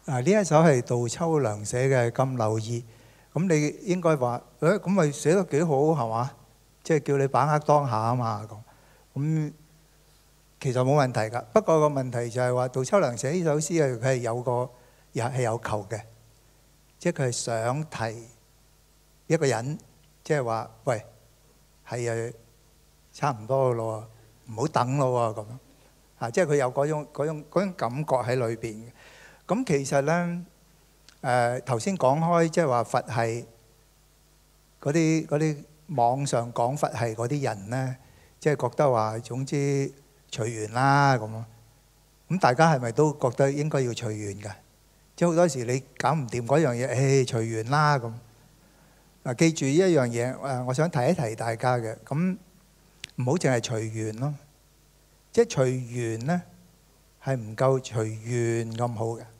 嗱，呢一首係杜秋良寫嘅《金柳衣》，咁你應該話誒咁咪寫得幾好係嘛？即係叫你把握當下啊嘛咁。咁其實冇問題㗎，不過個問題就係話杜秋良寫呢首詩啊，佢係有個又係有求嘅，即係佢係想提一個人，即係話喂係誒差唔多咯喎，唔好等咯喎咁樣啊，即係佢有嗰種嗰種嗰種感覺喺裏邊嘅。咁其實咧誒頭先講開，即係話佛系嗰啲嗰啲網上講佛系嗰啲人咧，即係覺得話總之隨緣啦咁啊。咁大家係咪都覺得應該要隨緣㗎？即係好多時你搞唔掂嗰樣嘢，誒隨緣啦咁。嗱，記住呢一樣嘢誒，我想提一提大家嘅，咁唔好淨係隨緣咯。即係隨緣咧係唔夠隨緣咁好嘅。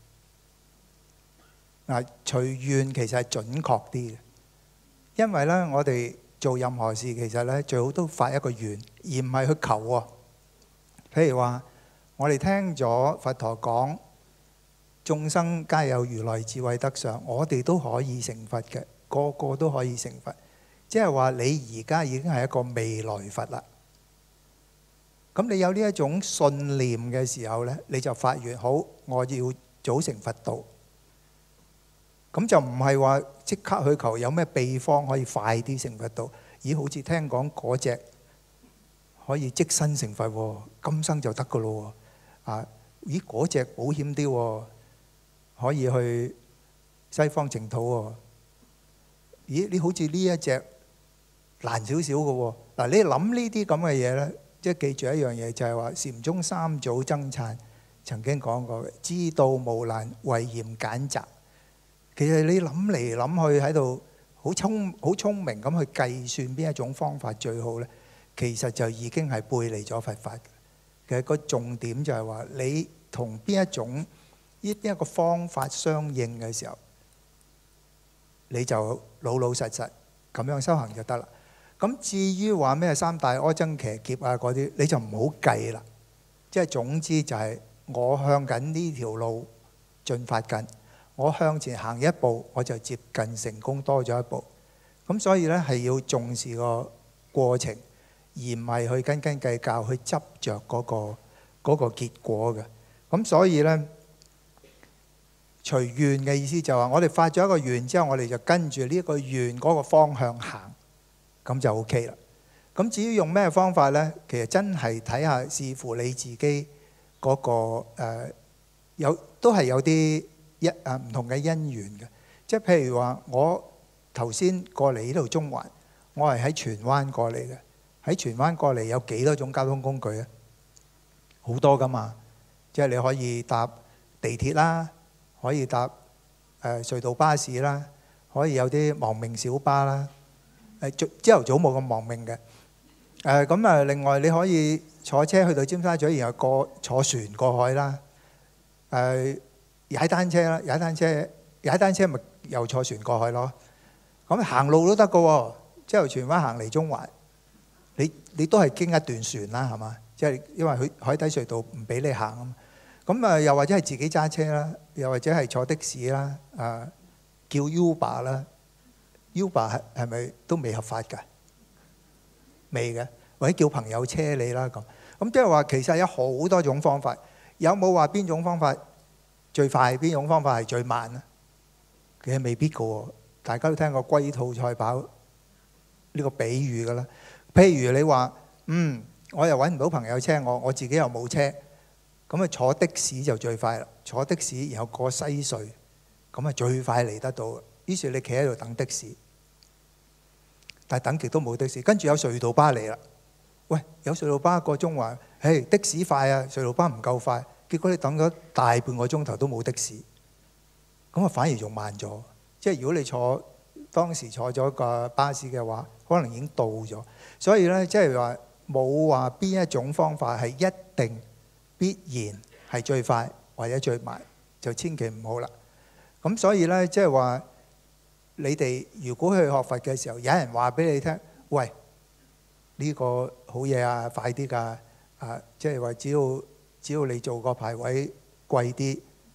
嗱，隨緣其實係準確啲嘅，因為咧我哋做任何事其實咧最好都發一個願，而唔係去求喎。譬如話，我哋聽咗佛陀講眾生皆有如來智慧德相，我哋都可以成佛嘅，個個都可以成佛。即係話你而家已經係一個未來佛啦。咁你有呢一種信念嘅時候呢，你就發願好，我要早成佛道。咁就唔係話即刻去求有咩秘方可以快啲成佛道。咦，好似聽講嗰隻可以即身成佛喎，今生就得噶咯喎。啊，咦嗰隻保險啲喎，可以去西方淨土喎。咦，你好似呢一隻難少少嘅喎。嗱，你諗呢啲咁嘅嘢呢，即係記住一樣嘢，就係話禪宗三祖僧璨曾經講過嘅，知道無難，唯嫌揀擇。其實你諗嚟諗去喺度好聰好聰明咁去計算邊一種方法最好呢，其實就已經係背離咗佛法嘅。其實個重點就係話你同邊一種呢邊一個方法相應嘅時候，你就老老實實咁樣修行就得啦。咁至於話咩三大阿僧祇劫啊嗰啲，你就唔好計啦。即係總之就係我向緊呢條路進發緊，我向前行一步，我就接近成功多咗一步。咁所以呢，係要重視個過程，而唔係去斤斤計較，去執着嗰個嗰個結果嘅。咁所以呢，隨願嘅意思就係話，我哋發咗一個願之後，我哋就跟住呢一個願嗰個方向行。咁就 OK 啦。咁至於用咩方法呢？其實真係睇下視乎你自己嗰個誒有都係有啲一誒唔同嘅因緣嘅。即係譬如話，我頭先過嚟呢度中環，我係喺荃灣過嚟嘅。喺荃灣過嚟有幾多種交通工具啊？好多噶嘛。即係你可以搭地鐵啦，可以搭誒隧道巴士啦，可以有啲亡命小巴啦。誒朝頭早冇咁亡命嘅。誒咁啊，另外你可以坐車去到尖沙咀，然後過坐船過海啦。誒踩單車啦，踩單車踩單車咪又坐船過海咯。咁行路都得㗎喎，即係由荃灣行嚟中環，你你都係經一段船啦，係嘛？即係因為佢海底隧道唔俾你行啊嘛。咁啊，又或者係自己揸車啦，又或者係坐的士啦，啊叫 Uber 啦。Uber 係係咪都未合法㗎？未嘅，或者叫朋友車你啦咁。咁即係話其實有好多種方法，有冇話邊種方法最快，邊種方法係最慢咧？其實未必㗎喎。大家都聽過龜兔賽跑呢個比喻㗎啦。譬如你話嗯，我又揾唔到朋友車我，我自己又冇車，咁啊坐的士就最快啦。坐的士然後過西隧，咁啊最快嚟得到。於是你企喺度等的士，但係等極都冇的士，跟住有隧道巴嚟啦。喂，有隧道巴過中環，嘿的士快啊，隧道巴唔夠快，結果你等咗大半個鐘頭都冇的士，咁啊反而仲慢咗。即係如果你坐當時坐咗個巴士嘅話，可能已經到咗。所以呢，即係話冇話邊一種方法係一定必然係最快或者最慢，就千祈唔好啦。咁所以呢，即係話。你哋如果去學佛嘅時候，有人話俾你聽，喂，呢個好嘢啊，快啲㗎，啊，即係話只要只要你做個排位貴啲，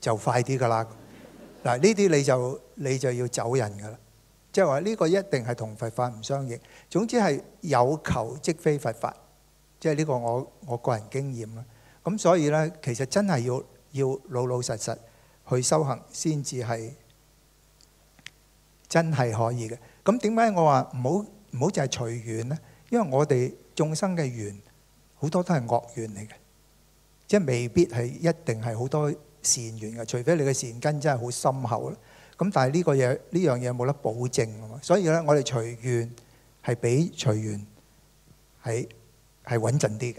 就快啲㗎啦。嗱，呢啲你就你就要走人㗎啦。即係話呢個一定係同佛法唔相應。總之係有求即非佛法，即係呢個我我個人經驗啦。咁所以呢，其實真係要要老老實實去修行先至係真係可以嘅。咁點解我話唔好唔好就係隨緣呢？因為我哋眾生嘅緣好多都係惡緣嚟嘅，即係未必係一定係好多善緣嘅，除非你嘅善根真係好深厚啦。咁但係呢個嘢呢樣嘢冇得保證啊嘛，所以咧我哋隨緣係比隨緣係係穩陣啲嘅。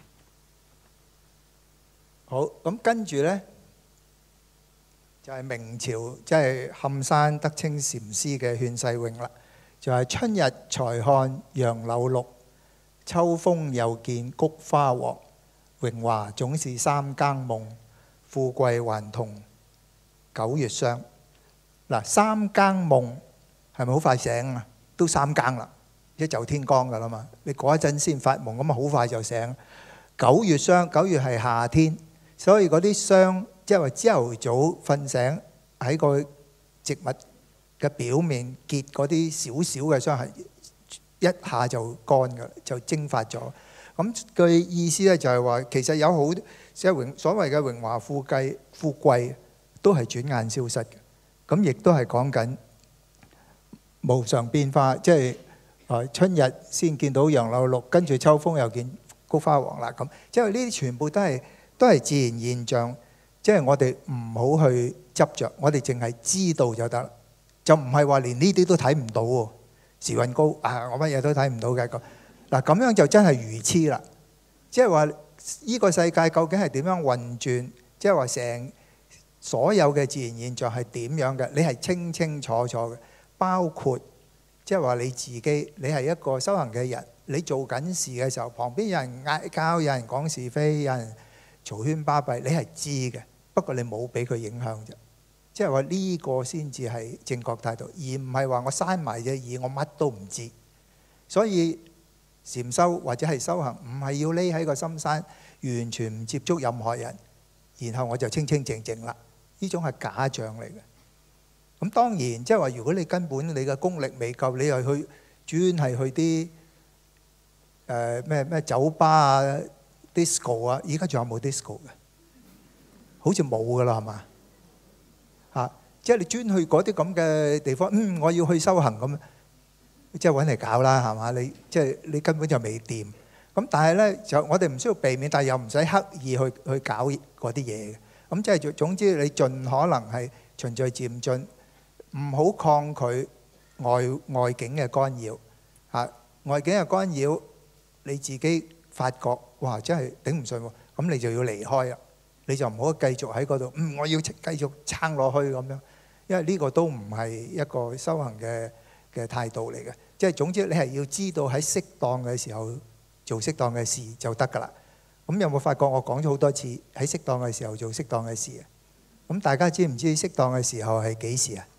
好，咁跟住咧就係明朝即係冚山德清禪師嘅勸世詠啦，就係春日才看楊柳綠，秋風又見菊花黃。榮華總是三更夢，富貴還同九月霜。嗱，三更夢係咪好快醒啊？都三更啦，一就天光噶啦嘛。你嗰一陣先發夢，咁啊好快就醒。九月霜，九月係夏天，所以嗰啲霜即係話朝頭早瞓醒喺個植物嘅表面結嗰啲少少嘅霜，係一下就乾噶，就蒸發咗。咁佢意思咧就係話，其實有好即係榮所謂嘅榮華富貴富貴都係轉眼消失嘅。咁亦都係講緊無常變化，即係啊春日先見到楊柳綠，跟住秋風又見菊花黃啦。咁即係呢啲全部都係都係自然現象，即係我哋唔好去執着，我哋淨係知道就得啦，就唔係話連呢啲都睇唔到喎。時運高啊，我乜嘢都睇唔到嘅咁。嗱，咁樣就真係愚痴啦。即係話呢個世界究竟係點樣運轉？即係話成所有嘅自然現象係點樣嘅？你係清清楚楚嘅，包括即係話你自己，你係一個修行嘅人，你做緊事嘅時候，旁邊有人嗌交，有人講是非，有人嘈喧巴閉，你係知嘅，不過你冇俾佢影響啫。即係話呢個先至係正確態度，而唔係話我閂埋隻耳，我乜都唔知。所以禪修或者係修行，唔係要匿喺個深山，完全唔接觸任何人，然後我就清清靜靜啦。呢種係假象嚟嘅。咁當然即係話，如果你根本你嘅功力未夠，你又去專係去啲誒咩咩酒吧啊、disco 啊，而家仲有冇 disco 嘅？好似冇噶啦，係嘛？嚇！即係你專去嗰啲咁嘅地方，嗯，我要去修行咁。即係揾嚟搞啦，係嘛？你即係你根本就未掂。咁但係咧，就我哋唔需要避免，但係又唔使刻意去去搞嗰啲嘢嘅。咁即係總之，你盡可能係循序漸進，唔好抗拒外外境嘅干擾嚇。外境嘅干擾，你自己發覺哇，真係頂唔順喎，咁你就要離開啦。你就唔好繼續喺嗰度，嗯，我要繼續撐落去咁樣，因為呢個都唔係一個修行嘅嘅態度嚟嘅。即係總之，你係要知道喺適當嘅時候做適當嘅事就得㗎啦。咁有冇發覺我講咗好多次喺適當嘅時候做適當嘅事啊？咁大家知唔知適當嘅時候係幾時啊？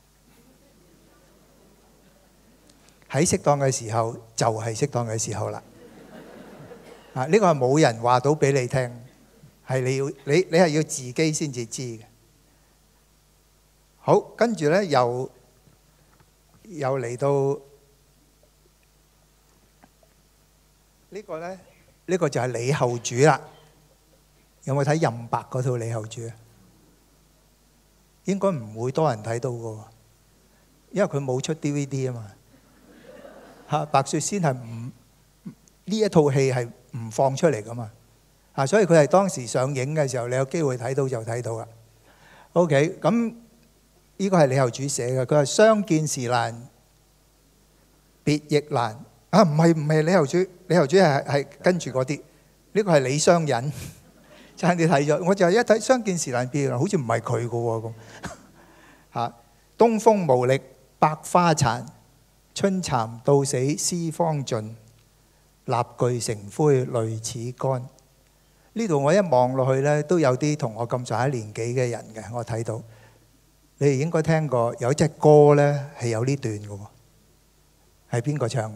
喺適當嘅時候就係適當嘅時候啦。啊，呢個係冇人話到俾你聽，係你要你你係要自己先至知嘅。好，跟住咧又又嚟到呢個咧，呢個就係李後主啦。有冇睇任白嗰套李後主啊？應該唔會多人睇到嘅，因為佢冇出 D V D 啊嘛。嚇，白雪仙係唔呢一套戲係唔放出嚟噶嘛。嚇，所以佢係當時上映嘅時候，你有機會睇到就睇到啦。OK，咁呢個係李後主寫嘅，佢話相見時難，別亦難。啊，唔係唔係李後主，李後主係係跟住嗰啲，呢個係李商隱。差啲睇咗，我就係一睇相見時難別亦難，好似唔係佢嘅喎咁。嚇，東風無力百花殘，春蠶到死絲方盡，蠟炬成灰淚始乾。呢度我一望落去咧，都有啲同我咁上下年紀嘅人嘅，我睇到。你哋應該聽過有一隻歌咧係有呢段嘅喎，係邊個唱嘅？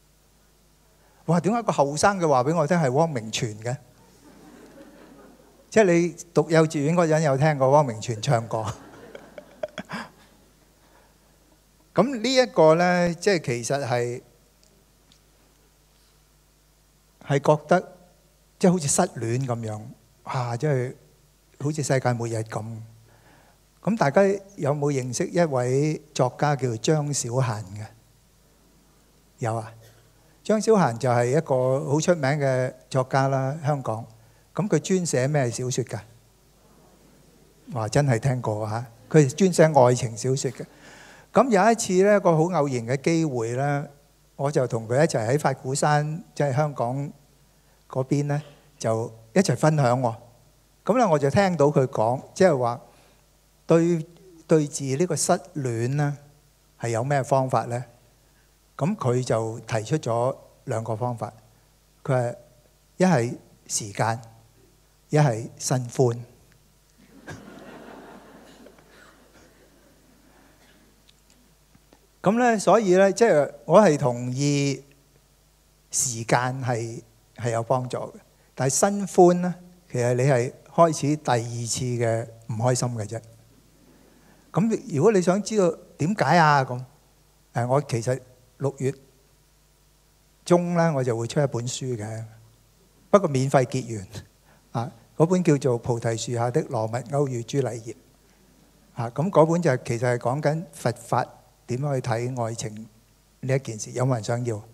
哇！點解個後生嘅話俾我聽係汪明荃嘅？ 即係你讀幼稚園嗰陣有聽過汪明荃唱過。咁呢一個呢，即係其實係係覺得即係好似失戀咁樣，哇！即係好似世界末日咁。咁大家有冇認識一位作家叫做張小嫻嘅？有啊，張小嫻就係一個好出名嘅作家啦，香港。咁佢專寫咩小説㗎？哇！真係聽過嚇，佢係專寫愛情小説嘅。咁有一次呢，個好偶然嘅機會呢，我就同佢一齊喺法鼓山，即係香港嗰邊呢，就一齊分享喎。咁咧我就聽到佢講，即係話對對治呢個失戀呢係有咩方法呢？咁佢就提出咗兩個方法。佢係一係時間，一係新歡。咁咧，所以咧，即係我係同意時間係係有幫助嘅，但係新歡咧，其實你係開始第二次嘅唔開心嘅啫。咁如果你想知道點解啊咁，誒，我其實六月中咧，我就會出一本書嘅，不過免費結緣啊。嗰本叫做《菩提樹下的羅密歐與朱麗葉》啊。咁嗰本就係其實係講緊佛法點樣去睇愛情呢一件事。有冇人想要？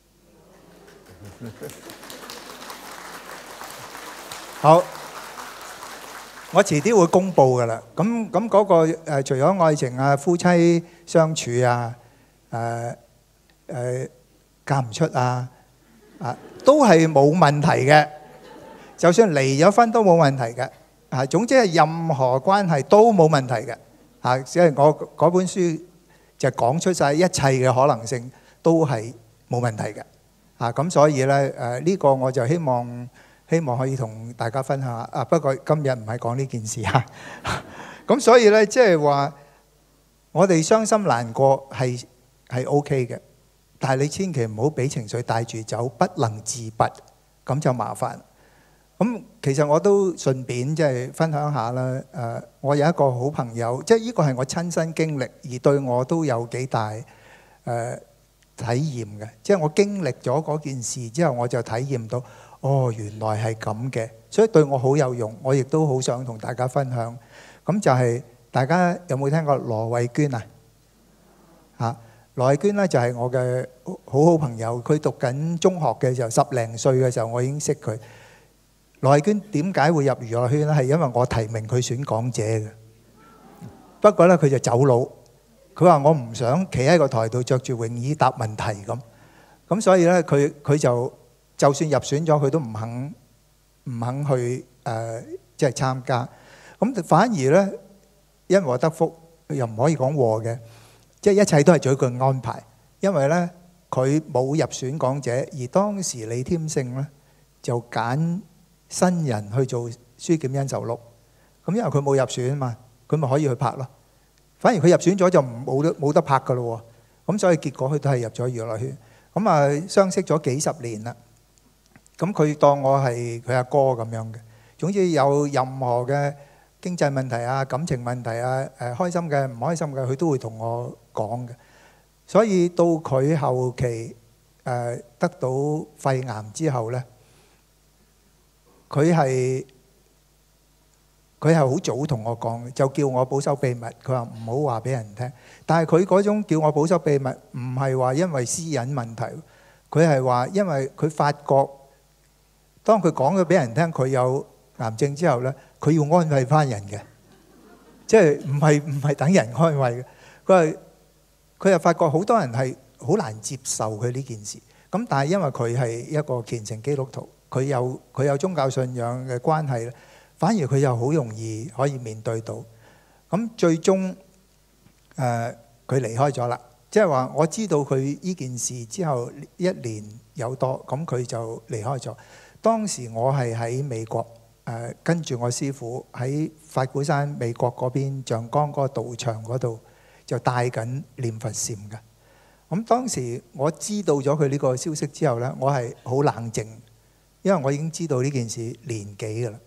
好，我遲啲會公佈㗎啦。咁咁嗰個誒，除咗愛情啊、夫妻相處啊、誒誒嫁唔出啊啊，都係冇問題嘅。就算離咗婚都冇問題嘅。啊，總之係任何關係都冇問題嘅。啊，只係我嗰本書就講出曬一切嘅可能性，都係冇問題嘅。啊，咁所以咧誒呢個我就希望希望可以同大家分享下。啊，不過今日唔係講呢件事嚇。咁所以咧即係話，我哋傷心難過係係 OK 嘅，但係你千祈唔好俾情緒帶住走，不能自拔，咁就麻煩。咁其實我都順便即係分享下啦。誒，我有一個好朋友，即係呢個係我親身經歷，而對我都有幾大誒體驗嘅。即係我經歷咗嗰件事之後，我就體驗到，哦，原來係咁嘅，所以對我好有用。我亦都好想同大家分享。咁就係大家有冇聽過羅慧娟啊？嚇，羅慧娟咧就係我嘅好好朋友。佢讀緊中學嘅時候，十零歲嘅時候，我已經識佢。羅慧娟點解會入娛樂圈咧？係因為我提名佢選港姐嘅。不過咧，佢就走佬。佢話我唔想企喺個台度著住泳衣答問題咁。咁所以咧，佢佢就就算入選咗，佢都唔肯唔肯去誒，即係參加。咁反而咧，因禍得福，又唔可以講禍嘅，即係一切都係做佢安排。因為咧，佢冇入選港姐，而當時李添勝咧就揀新人去做書劍恩仇錄。咁因為佢冇入選啊嘛，佢咪可以去拍咯。反而佢入選咗就冇得冇得拍噶咯喎。咁所以結果佢都係入咗娛樂圈。咁啊，相識咗幾十年啦。咁佢當我係佢阿哥咁樣嘅。總之有任何嘅經濟問題啊、感情問題啊、誒開心嘅、唔開心嘅，佢都會同我講嘅。所以到佢後期誒得到肺癌之後咧，佢係佢係好早同我講嘅，就叫我保守秘密。佢話唔好話俾人聽。但係佢嗰種叫我保守秘密，唔係話因為私隱問題，佢係話因為佢發覺，當佢講咗俾人聽佢有癌症之後咧，佢要安慰翻人嘅，即係唔係唔係等人安慰嘅。佢係佢又發覺好多人係好難接受佢呢件事。咁但係因為佢係一個虔誠基督徒，佢有佢有宗教信仰嘅關係咧，反而佢又好容易可以面對到。咁最終誒佢離開咗啦，即係話我知道佢呢件事之後一年有多，咁佢就離開咗。當時我係喺美國誒，跟住我師傅喺法鼓山美國嗰邊象崗嗰個道場嗰度就帶緊念佛禪嘅。咁當時我知道咗佢呢個消息之後呢，我係好冷靜，因為我已經知道呢件事年幾㗎啦。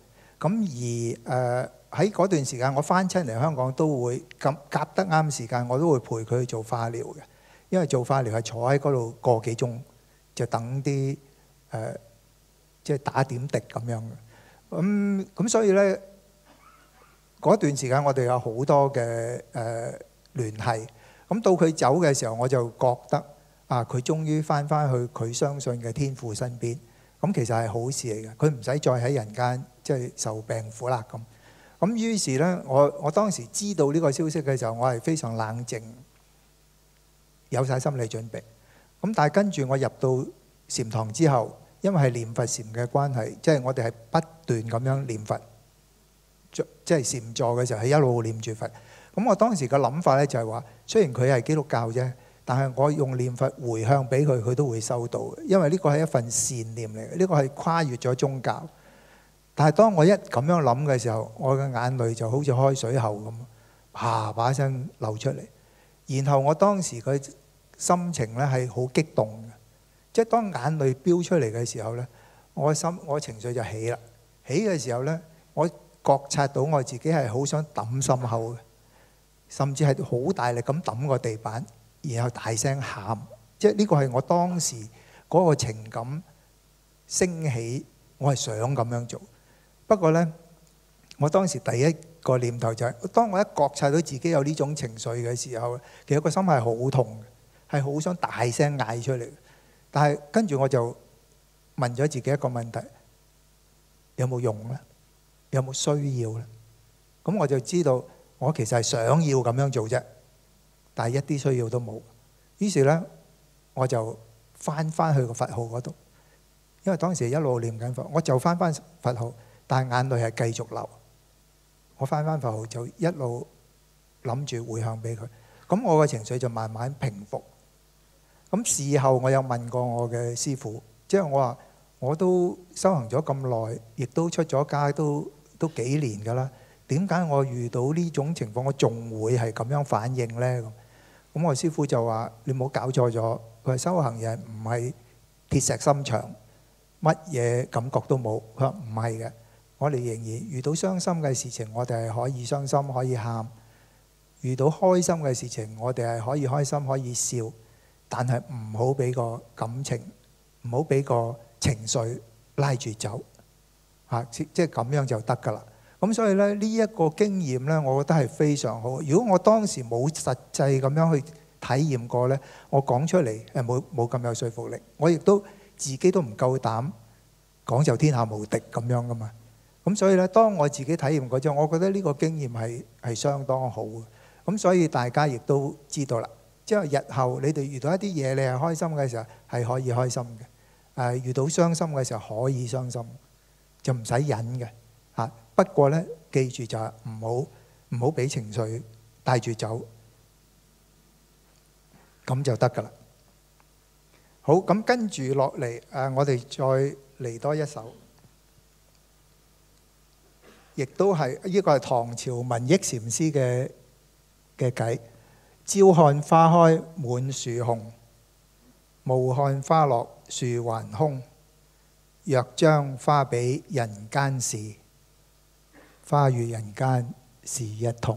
咁而誒喺嗰段時間，我翻親嚟香港都會咁夾得啱時間，我都會陪佢去做化療嘅。因為做化療係坐喺嗰度個幾鐘，就等啲誒即係打點滴咁樣嘅。咁咁所以咧嗰段時間我哋有好多嘅誒聯繫。咁到佢走嘅時候，我就覺得啊，佢終於翻返去佢相信嘅天父身邊。咁其實係好事嚟嘅，佢唔使再喺人間即係受病苦啦咁。咁於是咧，我我當時知道呢個消息嘅時候，我係非常冷靜，有晒心理準備。咁但係跟住我入到禪堂之後，因為係念佛禪嘅關係，即係我哋係不斷咁樣念佛，即係禪坐嘅時候係一路念住佛。咁我當時嘅諗法咧就係話，雖然佢係基督教啫，但係我用念佛回向俾佢，佢都會收到嘅，因為呢個係一份善念嚟嘅，呢個係跨越咗宗教。但係當我一咁樣諗嘅時候，我嘅眼淚就好似開水喉咁，啪把聲流出嚟。然後我當時嘅心情咧係好激動嘅，即係當眼淚飆出嚟嘅時候咧，我心我情緒就起啦。起嘅時候咧，我覺察到我自己係好想揼心口嘅，甚至係好大力咁揼個地板，然後大聲喊。即係呢個係我當時嗰個情感升起，我係想咁樣做。不過呢，我當時第一個念頭就係，當我一覺察到自己有呢種情緒嘅時候，其實個心係好痛嘅，係好想大聲嗌出嚟。但係跟住我就問咗自己一個問題：有冇用呢？有冇需要呢？咁我就知道我其實係想要咁樣做啫，但係一啲需要都冇。於是呢，我就翻翻去個佛號嗰度，因為當時一路念緊佛，我就翻翻佛號。但係眼淚係繼續流，我翻返佛號就一路諗住回向俾佢，咁我嘅情緒就慢慢平復。咁事後我有問過我嘅師父，即係我話我都修行咗咁耐，亦都出咗家都都幾年㗎啦，點解我遇到呢種情況我仲會係咁樣反應呢？咁咁我師父就話：你冇搞錯咗，佢話修行人唔係鐵石心腸，乜嘢感覺都冇。佢話唔係嘅。我哋仍然遇到傷心嘅事情，我哋係可以傷心，可以喊；遇到開心嘅事情，我哋係可以開心，可以笑。但係唔好俾個感情，唔好俾個情緒拉住走嚇，即係咁樣就得㗎啦。咁所以咧，呢一個經驗咧，我覺得係非常好。如果我當時冇實際咁樣去體驗過咧，我講出嚟誒冇冇咁有說服力。我亦都自己都唔夠膽講就天下無敵咁樣㗎嘛。咁所以咧，當我自己體驗過之後，我覺得呢個經驗係係相當好嘅。咁所以大家亦都知道啦，即係日後你哋遇到一啲嘢，你係開心嘅時候係可以開心嘅；誒遇到傷心嘅時候可以傷心，就唔使忍嘅嚇。不過咧，記住就係唔好唔好俾情緒帶住走，咁就得㗎啦。好，咁跟住落嚟誒，我哋再嚟多一首。亦都係呢個係唐朝文益禪師嘅嘅偈。朝看花開滿樹紅，暮看花落樹還空。若將花比人間事，花與人間是一童。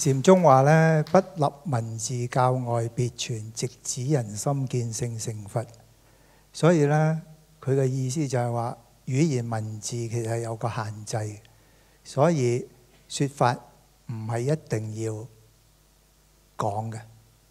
禪宗話咧，不立文字教外別傳，直指人心見性成佛。所以咧，佢嘅意思就係話語言文字其實係有個限制，所以説法唔係一定要講嘅。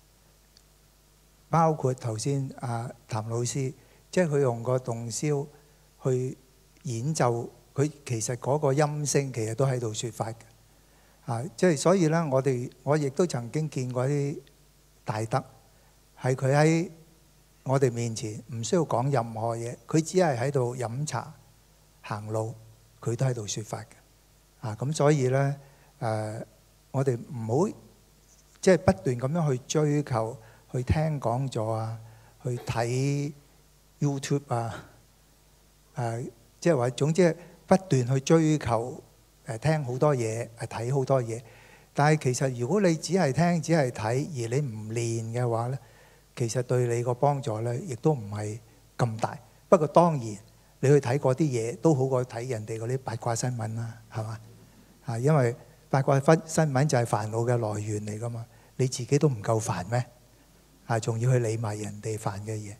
包括頭先阿譚老師，即係佢用個洞簫去演奏，佢其實嗰個音聲其實都喺度説法嘅。啊，即係所以咧，我哋我亦都曾經見過啲大德，係佢喺我哋面前唔需要講任何嘢，佢只係喺度飲茶、行路，佢都喺度説法嘅。啊，咁所以咧，誒、呃，我哋唔好即係不斷咁樣去追求，去聽講座啊，去睇 YouTube 啊，誒，即係話總之不斷去追求。誒聽好多嘢，誒睇好多嘢，但係其實如果你只係聽，只係睇，而你唔練嘅話咧，其實對你個幫助咧，亦都唔係咁大。不過當然，你去睇嗰啲嘢都好過睇人哋嗰啲八卦新聞啦，係嘛？啊，因為八卦新新聞就係煩惱嘅來源嚟噶嘛，你自己都唔夠煩咩？啊，仲要去理埋人哋煩嘅嘢，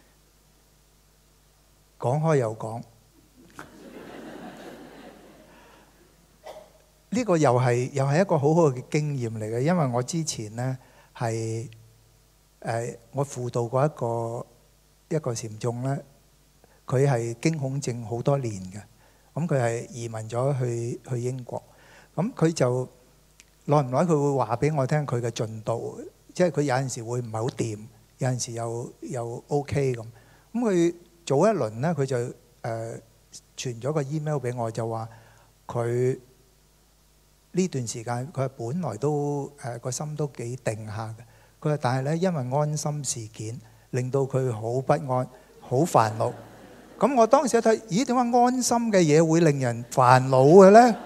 講開又講。呢個又係又係一個好好嘅經驗嚟嘅，因為我之前呢係誒我輔導過一個一個禪眾呢，佢係驚恐症好多年嘅，咁佢係移民咗去去英國，咁佢就耐唔耐佢會話俾我聽佢嘅進度，即係佢有陣時會唔係好掂，有陣時又又 OK 咁。咁佢早一輪呢，佢就誒傳咗個 email 俾我，就話佢。呢段時間佢本來都誒個心都幾定下嘅，佢話但係咧因為安心事件令到佢好不安、好煩惱。咁我當時一睇，咦，點解安心嘅嘢會令人煩惱嘅咧？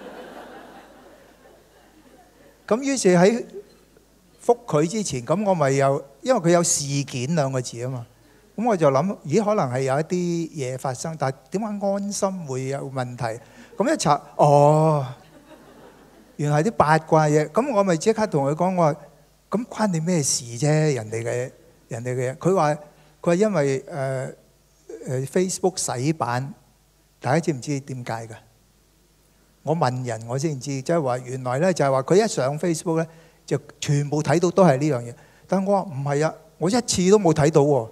咁於是喺覆佢之前，咁我咪又因為佢有事件兩個字啊嘛，咁我就諗，咦，可能係有一啲嘢發生，但係點解安心會有問題？咁一查，哦。原來係啲八卦嘢，咁我咪即刻同佢講，我話咁關你咩事啫？人哋嘅人哋嘅嘢，佢話佢話因為誒誒 Facebook 洗版，大家知唔知點解㗎？我問人我先知，即係話原來咧就係話佢一上 Facebook 咧就全部睇到都係呢樣嘢，但係我話唔係啊，我一次都冇睇到喎。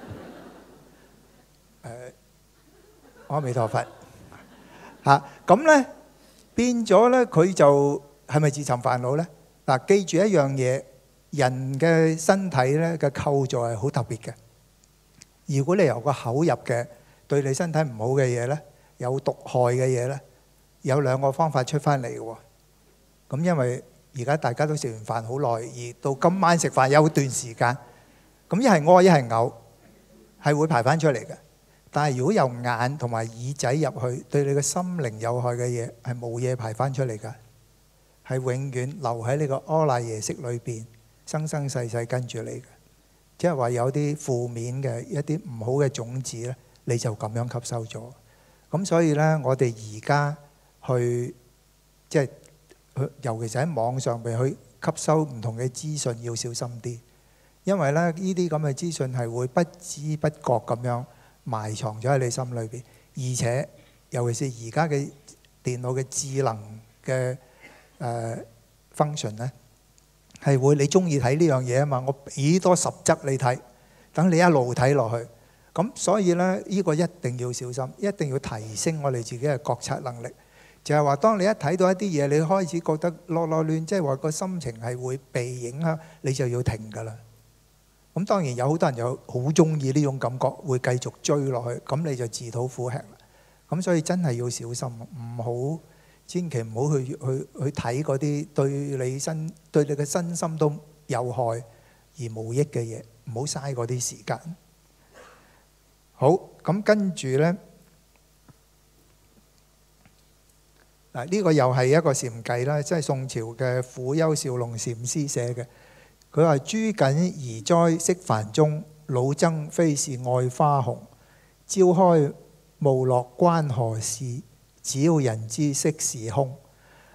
誒，阿彌陀佛嚇，咁咧。變咗咧，佢就係咪自尋煩惱咧？嗱，記住一樣嘢，人嘅身體咧嘅構造係好特別嘅。如果你由個口入嘅對你身體唔好嘅嘢咧，有毒害嘅嘢咧，有兩個方法出翻嚟嘅喎。咁因為而家大家都食完飯好耐，而到今晚食飯有段時間，咁一係屙一係嘔，係會排翻出嚟嘅。但係如果由眼同埋耳仔入去，對你嘅心靈有害嘅嘢係冇嘢排翻出嚟㗎，係永遠留喺你個阿賴耶識裏邊，生生世世跟住你嘅。即係話有啲負面嘅一啲唔好嘅種子咧，你就咁樣吸收咗。咁所以咧，我哋而家去即係尤其是喺網上邊去吸收唔同嘅資訊，要小心啲，因為咧呢啲咁嘅資訊係會不知不覺咁樣埋藏咗喺你心裏邊，而且尤其是而家嘅電腦嘅智能嘅誒 function 咧，係會你中意睇呢樣嘢啊嘛，我俾多十則你睇，等你一路睇落去。咁所以咧，呢個一定要小心，一定要提升我哋自己嘅覺察能力。就係話，當你一睇到一啲嘢，你開始覺得囉囉攣，即係話個心情係會被影響，你就要停㗎啦。咁當然有好多人有好中意呢種感覺，會繼續追落去，咁你就自討苦吃啦。咁所以真係要小心，唔好千祈唔好去去去睇嗰啲對你身對你嘅身心都有害而無益嘅嘢，唔好嘥嗰啲時間。好，咁跟住呢，嗱呢個又係一個禪偈啦，即係宋朝嘅苦丘少龍禪師寫嘅。佢話：諸緊疑災惜梵宗，老僧非是愛花紅。朝開暮落關何事？只要人知悉是空。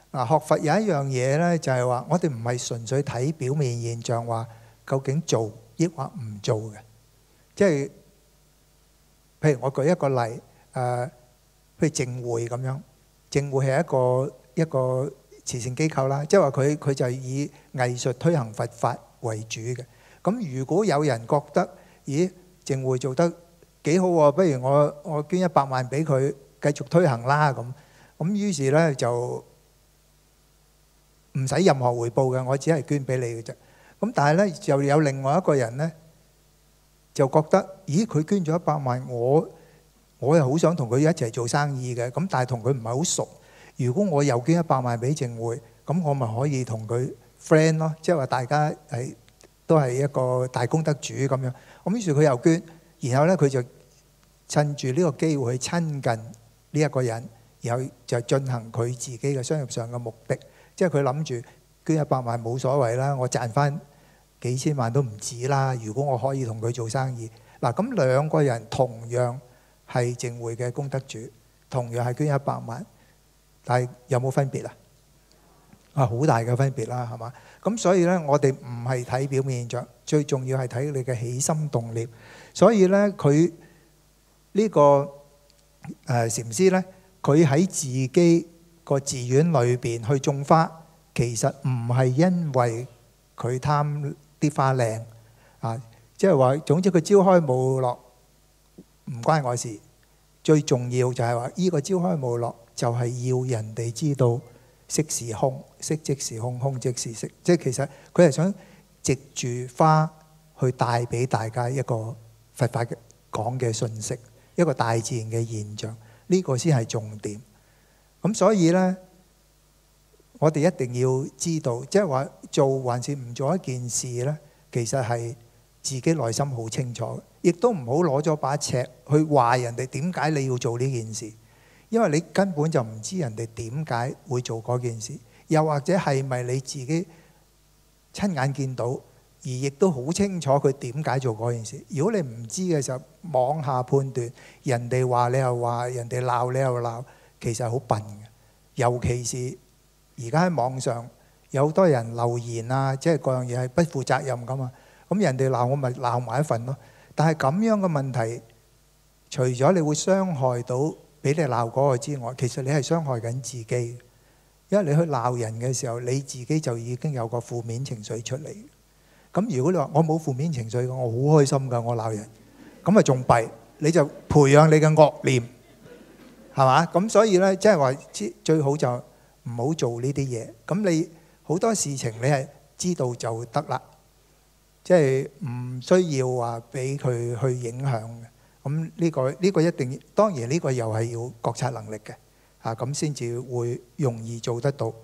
嗱，學佛有一樣嘢咧，就係話我哋唔係純粹睇表面現象，話究竟做抑或唔做嘅。即係譬如我舉一個例，誒、呃，譬如淨會咁樣，淨會係一個一個慈善機構啦，即係話佢佢就係以藝術推行佛法為主嘅。咁如果有人覺得，咦，淨會做得幾好喎，不如我我捐一百萬俾佢繼續推行啦咁。咁於是咧就唔使任何回報嘅，我只係捐俾你嘅啫。咁但係咧就有另外一個人咧就覺得，咦，佢捐咗一百萬，我我又好想同佢一齊做生意嘅。咁但係同佢唔係好熟。如果我又捐一百萬俾淨會，咁我咪可以同佢 friend 咯，即係話大家係都係一個大功德主咁樣。咁於是佢又捐，然後咧佢就趁住呢個機會去親近呢一個人，然後就進行佢自己嘅商業上嘅目的。即係佢諗住捐一百萬冇所謂啦，我賺翻幾千萬都唔止啦。如果我可以同佢做生意，嗱，咁兩個人同樣係淨會嘅功德主，同樣係捐一百萬，但係有冇分別啊？啊，好大嘅分別啦，係嘛？咁所以咧，我哋唔係睇表面現象，最重要係睇你嘅起心動念。所以咧，佢呢個誒禪師咧，佢喺自己個寺院裏邊去種花，其實唔係因為佢貪啲花靚啊，即係話總之佢朝開暮落唔關我事。最重要就係話呢個朝開暮落就係要人哋知道色是空，色即是空，空即是色。即係其實佢係想藉住花去帶俾大家一個佛法嘅講嘅信息，一個大自然嘅現象，呢個先係重點。咁所以呢，我哋一定要知道，即係話做還是唔做一件事呢，其實係自己內心好清楚，亦都唔好攞咗把尺去話人哋點解你要做呢件事，因為你根本就唔知人哋點解會做嗰件事，又或者係咪你自己親眼見到，而亦都好清楚佢點解做嗰件事。如果你唔知嘅時候，妄下判斷，人哋話你又話，人哋鬧你又鬧，其實好笨嘅。尤其是而家喺網上有好多人留言啊，即係各樣嘢係不負責任噶嘛。咁人哋鬧我咪鬧埋一份咯。但係咁樣嘅問題，除咗你會傷害到俾你鬧嗰個之外，其實你係傷害緊自己。因為你去鬧人嘅時候，你自己就已經有個負面情緒出嚟。咁如果你話我冇負面情緒，我好開心㗎，我鬧人，咁啊仲弊，你就培養你嘅惡念，係嘛？咁所以呢，即係話最好就唔好做呢啲嘢。咁你好多事情你係知道就得啦，即係唔需要話俾佢去影響嘅。咁呢個呢個一定，當然呢個又係要覺察能力嘅，啊咁先至會容易做得到。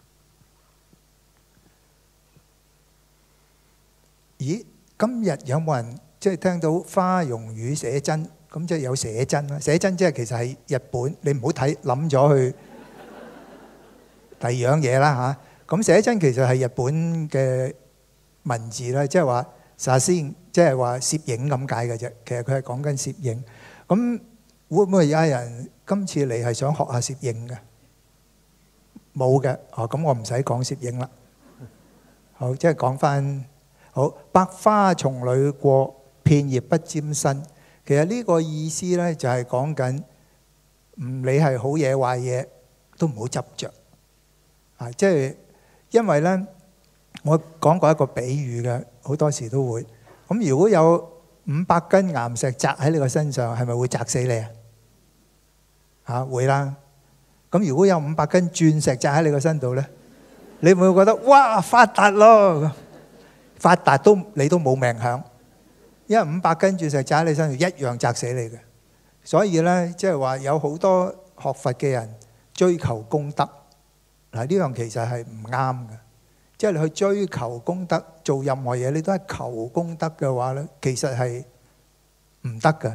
咦？今日有冇人即係聽到花容與寫真？咁即係有寫真啦。寫真即係其實係日本，你唔好睇諗咗去第二樣嘢啦嚇。咁寫真其實係日本嘅文字啦，即係話寫先，即係話攝影咁解嘅啫。其實佢係講緊攝影。咁會唔會有人今次嚟係想學下攝影嘅？冇嘅。哦，咁我唔使講攝影啦。好，即係講翻。好，百花叢裏過，片葉不沾身。其實呢個意思呢，就係講緊唔理係好嘢壞嘢，都唔好執着。啊，即係因為呢，我講過一個比喻嘅，好多時都會。咁如果有五百斤岩石砸喺你個身上，係咪會砸死你啊？嚇，會啦。咁如果有五百斤鑽石砸喺你個身度呢，你會唔會覺得哇發達咯？發達都你都冇命享，因為五百斤鑽石砸喺你身上一樣砸死你嘅。所以呢，即係話有好多學佛嘅人追求功德，嗱呢樣其實係唔啱嘅。即係你去追求功德，做任何嘢你都係求功德嘅話呢，其實係唔得嘅。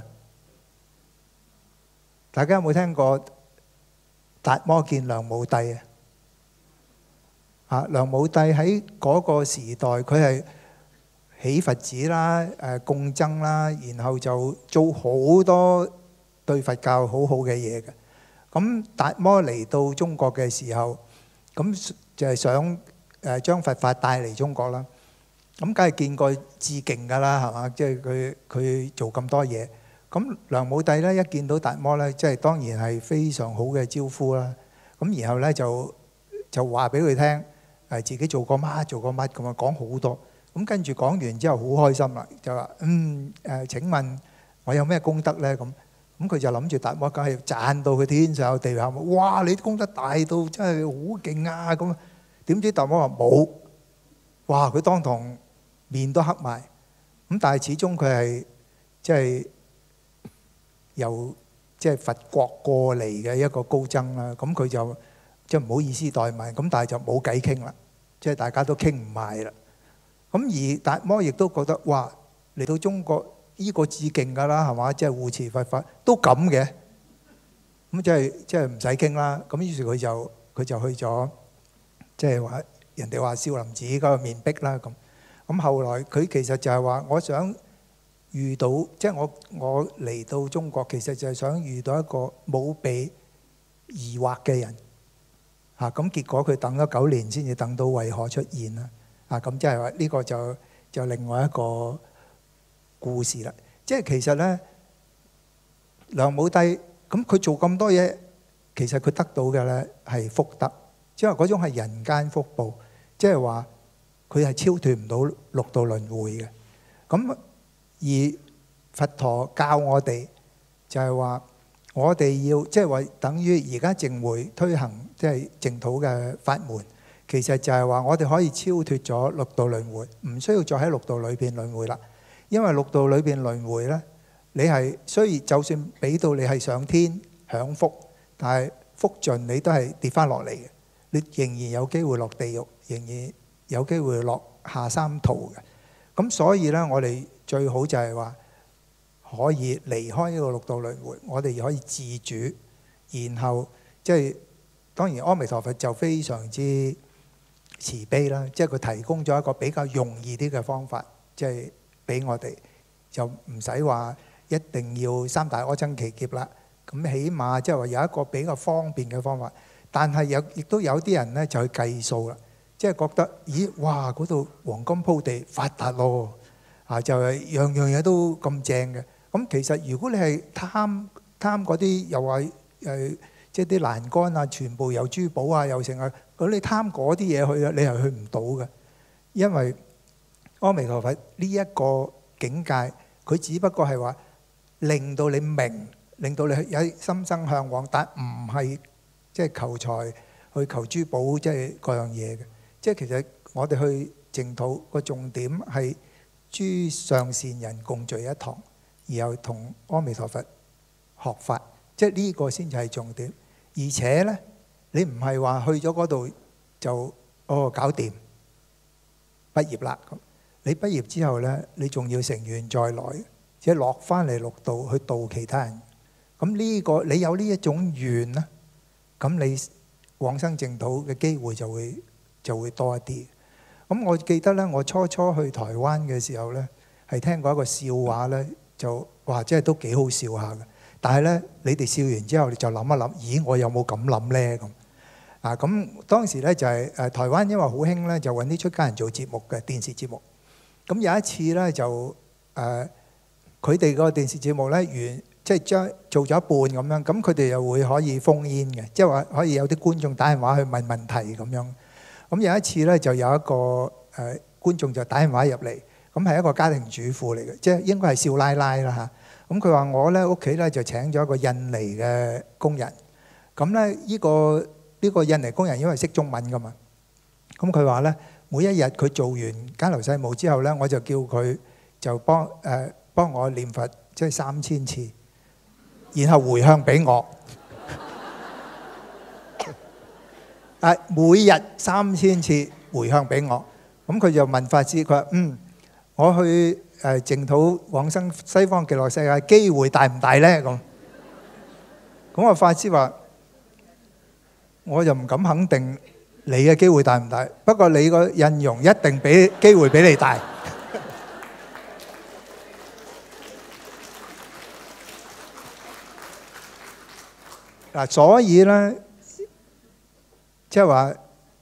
大家有冇聽過達摩見梁武帝啊？啊，梁武帝喺嗰個時代，佢係起佛寺啦、誒供僧啦，然後就做好多對佛教好好嘅嘢嘅。咁達摩嚟到中國嘅時候， 咁就係想誒將佛法帶嚟中國啦。咁梗係見過致敬㗎啦，係嘛？即係佢佢做咁多嘢。咁梁武帝咧一見到達摩咧，即係當然係非常好嘅招呼啦。咁然後咧就就話俾佢聽誒自己做過乜做過乜咁啊，講好多。咁跟住講完之後好開心啦，就話嗯誒請問我有咩功德咧？咁咁佢就諗住達摩梗係讚到佢天上有地下，哇！你功德大到真係好勁啊！咁點知達摩話冇，哇！佢當堂面都黑埋。咁但係始終佢係即係由即係佛國過嚟嘅一個高僧啦。咁佢就即係唔好意思怠慢，咁但係就冇偈傾啦，即係大家都傾唔埋啦。咁而達摩亦都覺得哇，嚟到中國依個致敬㗎啦，係嘛？即係護持佛法都咁嘅，咁即係即係唔使傾啦。咁於是佢就佢就去咗，即係話人哋話少林寺嗰個面壁啦。咁咁後來佢其實就係話，我想遇到即係我我嚟到中國，其實就係想遇到一個冇被疑惑嘅人嚇。咁結果佢等咗九年先至等到慧可出現啦。啊，咁即係話呢個就就另外一個故事啦。即係其實咧，梁武帝咁佢做咁多嘢，其實佢得到嘅咧係福德，即係嗰種係人間福報，即係話佢係超脫唔到六道輪迴嘅。咁而佛陀教我哋就係話，我哋要即係話等於而家淨會推行即係淨土嘅法門。其實就係話，我哋可以超脫咗六道輪迴，唔需要再喺六道裏邊輪迴啦。因為六道裏邊輪迴呢，你係雖然就算俾到你係上天享福，但係福盡你都係跌翻落嚟嘅，你仍然有機會落地獄，仍然有機會落下三途嘅。咁所以呢，我哋最好就係話可以離開呢個六道輪迴，我哋可以自主，然後即係當然阿彌陀佛就非常之慈悲啦，即係佢提供咗一個比較容易啲嘅方法，即係俾我哋就唔使話一定要三大阿僧祇劫啦。咁起碼即係話有一個比較方便嘅方法，但係有亦都有啲人呢就去計數啦，即係覺得咦哇嗰度黃金鋪地發達咯啊，就係樣樣嘢都咁正嘅。咁其實如果你係貪貪嗰啲又話誒，即係啲欄杆啊，全部有珠寶啊，又成啊。咁你貪嗰啲嘢去啊，你係去唔到嘅，因為阿彌陀佛呢一個境界，佢只不過係話令到你明，令到你有心生向往，但唔係即係求財去求珠寶，即係各樣嘢嘅。即係其實我哋去淨土個重點係諸上善人共聚一堂，然後同阿彌陀佛學法，即係呢個先至係重點。而且呢，你唔係話去咗嗰度就哦搞掂畢業啦咁。你畢業之後呢，你仲要成願再來，即係落翻嚟六道去度其他人。咁呢個你有呢一種願呢，咁你往生淨土嘅機會就會就會多一啲。咁我記得呢，我初初去台灣嘅時候呢，係聽過一個笑話呢，就哇即係都幾好笑下嘅。但係咧，你哋笑完之後，你就諗一諗，咦，我有冇咁諗咧？咁啊，咁當時咧就係誒台灣，因為好興咧，就揾啲出家人做節目嘅電視節目。咁有一次咧，就誒佢哋個電視節目咧完，即係將做咗一半咁樣，咁佢哋又會可以封煙嘅，即係話可以有啲觀眾打電話去問問題咁樣。咁有一次咧，就有一個誒觀眾就打電話入嚟，咁係一個家庭主婦嚟嘅，即係應該係少奶奶啦嚇。咁佢話我咧屋企咧就請咗一個印尼嘅工人，咁咧呢個呢個印尼工人因為識中文噶嘛，咁佢話咧每一日佢做完家頭細務之後咧，我就叫佢就幫誒幫我念佛，即係三千次，然後回向俾我。誒每日三千次回向俾我，咁佢就問法師，佢話嗯，我去誒淨土往生西方極樂世界機會大唔大咧？咁咁啊法師話，我就唔敢肯定你嘅機會大唔大，不過你個印容一定比機會比你大。嗱，所以咧，即係話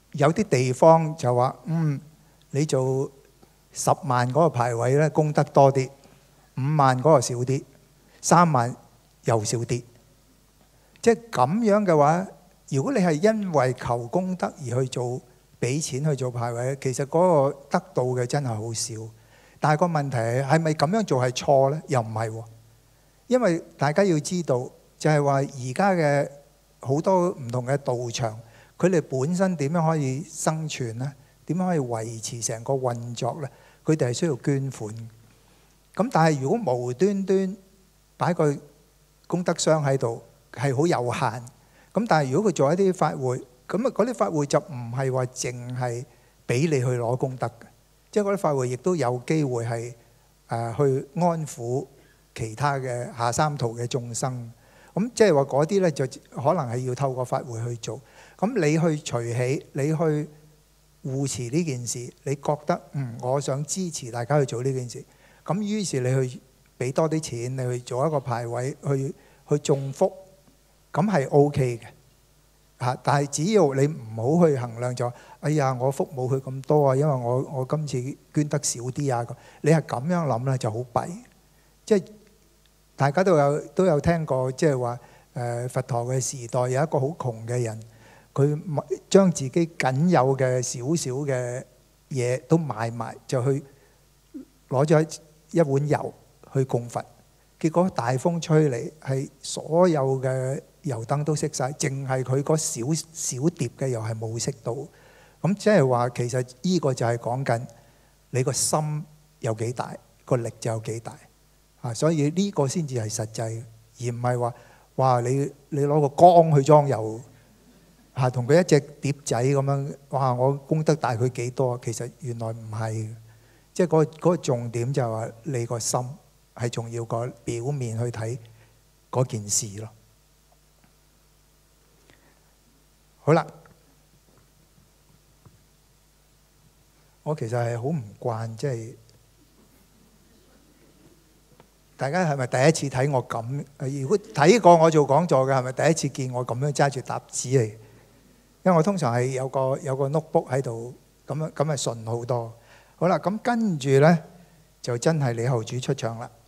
有啲地方就話嗯，你做十萬嗰個牌位咧，功德多啲，五萬嗰個少啲，三萬又少啲。即係咁樣嘅話，如果你係因為求功德而去做，俾錢去做牌位，其實嗰個得到嘅真係好少。但係個問題係係咪咁樣做係錯呢？又唔係喎，因為大家要知道，就係話而家嘅好多唔同嘅道場，佢哋本身點樣可以生存呢？點樣可以維持成個運作呢？佢哋係需要捐款。咁但係如果無端端擺個功德箱喺度，係好有限。咁但係如果佢做一啲法會，咁啊嗰啲法會就唔係話淨係俾你去攞功德嘅，即係嗰啲法會亦都有機會係誒去安撫其他嘅下三途嘅眾生。咁即係話嗰啲呢，就可能係要透過法會去做。咁你去隨喜，你去護持呢件事，你覺得嗯，我想支持大家去做呢件事，咁於是你去俾多啲錢，你去做一個牌位，去去種福，咁係 OK 嘅嚇。但係只要你唔好去衡量咗，哎呀，我福冇佢咁多啊，因為我我今次捐得少啲啊。你係咁樣諗咧就好弊。即係大家都有都有聽過，即係話誒佛陀嘅時代有一個好窮嘅人，佢將自己僅有嘅少少嘅嘢都買埋，就去攞咗一碗油去供佛。結果大風吹嚟，係所有嘅油燈都熄晒，淨係佢嗰小小碟嘅油係冇熄到。咁即係話其實呢個就係講緊你個心有幾大，個力就有幾大啊！所以呢個先至係實際，而唔係話哇你你攞個缸去裝油嚇，同佢一隻碟仔咁樣哇！我功德大佢幾多？其實原來唔係，即係嗰嗰個重點就係話你個心係重要過表面去睇嗰件事咯。好啦，我其實係好唔慣，即係大家係咪第一次睇我咁？如果睇過我做講座嘅，係咪第一次見我咁樣揸住沓紙嚟？因為我通常係有個有個 notebook 喺度，咁樣咁係順好多。好啦，咁跟住呢就真係李後主出場啦。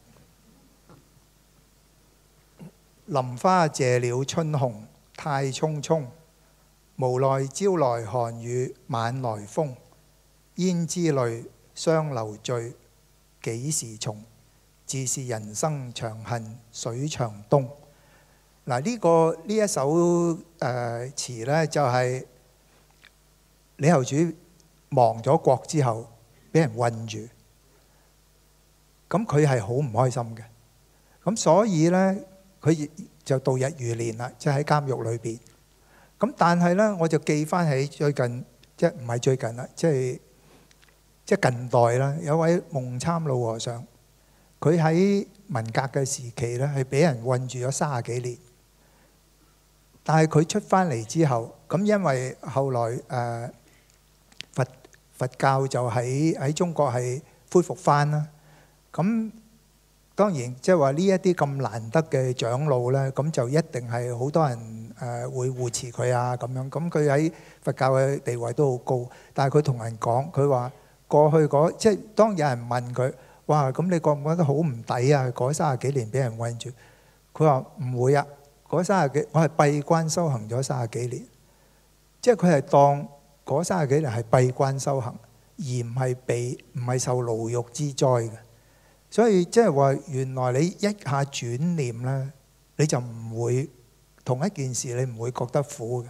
林花謝了春紅太匆匆，無奈朝來寒雨晚來風。胭脂淚雙流醉，幾時重？自是人生長恨水長東。嗱，呢個呢一首誒詞呢，就係李後主亡咗國之後，俾人困住，咁佢係好唔開心嘅。咁所以呢，佢就度日如年啦，即係喺監獄裏邊。咁但係呢，我就記翻起最近，即係唔係最近啦，即係即係近代啦，有位夢參老和尚，佢喺文革嘅時期呢，係俾人困住咗三十幾年。但係佢出翻嚟之後，咁因為後來誒、呃、佛佛教就喺喺中國係恢復翻啦。咁當然即係話呢一啲咁難得嘅長老呢，咁就一定係好多人誒、呃、會護持佢啊咁樣。咁佢喺佛教嘅地位都好高。但係佢同人講，佢話過去嗰即係當有人問佢，哇咁你覺唔覺得好唔抵啊？嗰三十幾年俾人困住，佢話唔會啊。嗰三十幾，我係閉關修行咗三十幾年，即係佢係當嗰三十幾年係閉關修行，而唔係被唔係受牢獄之災嘅。所以即係話，原來你一下轉念咧，你就唔會同一件事，你唔會覺得苦嘅。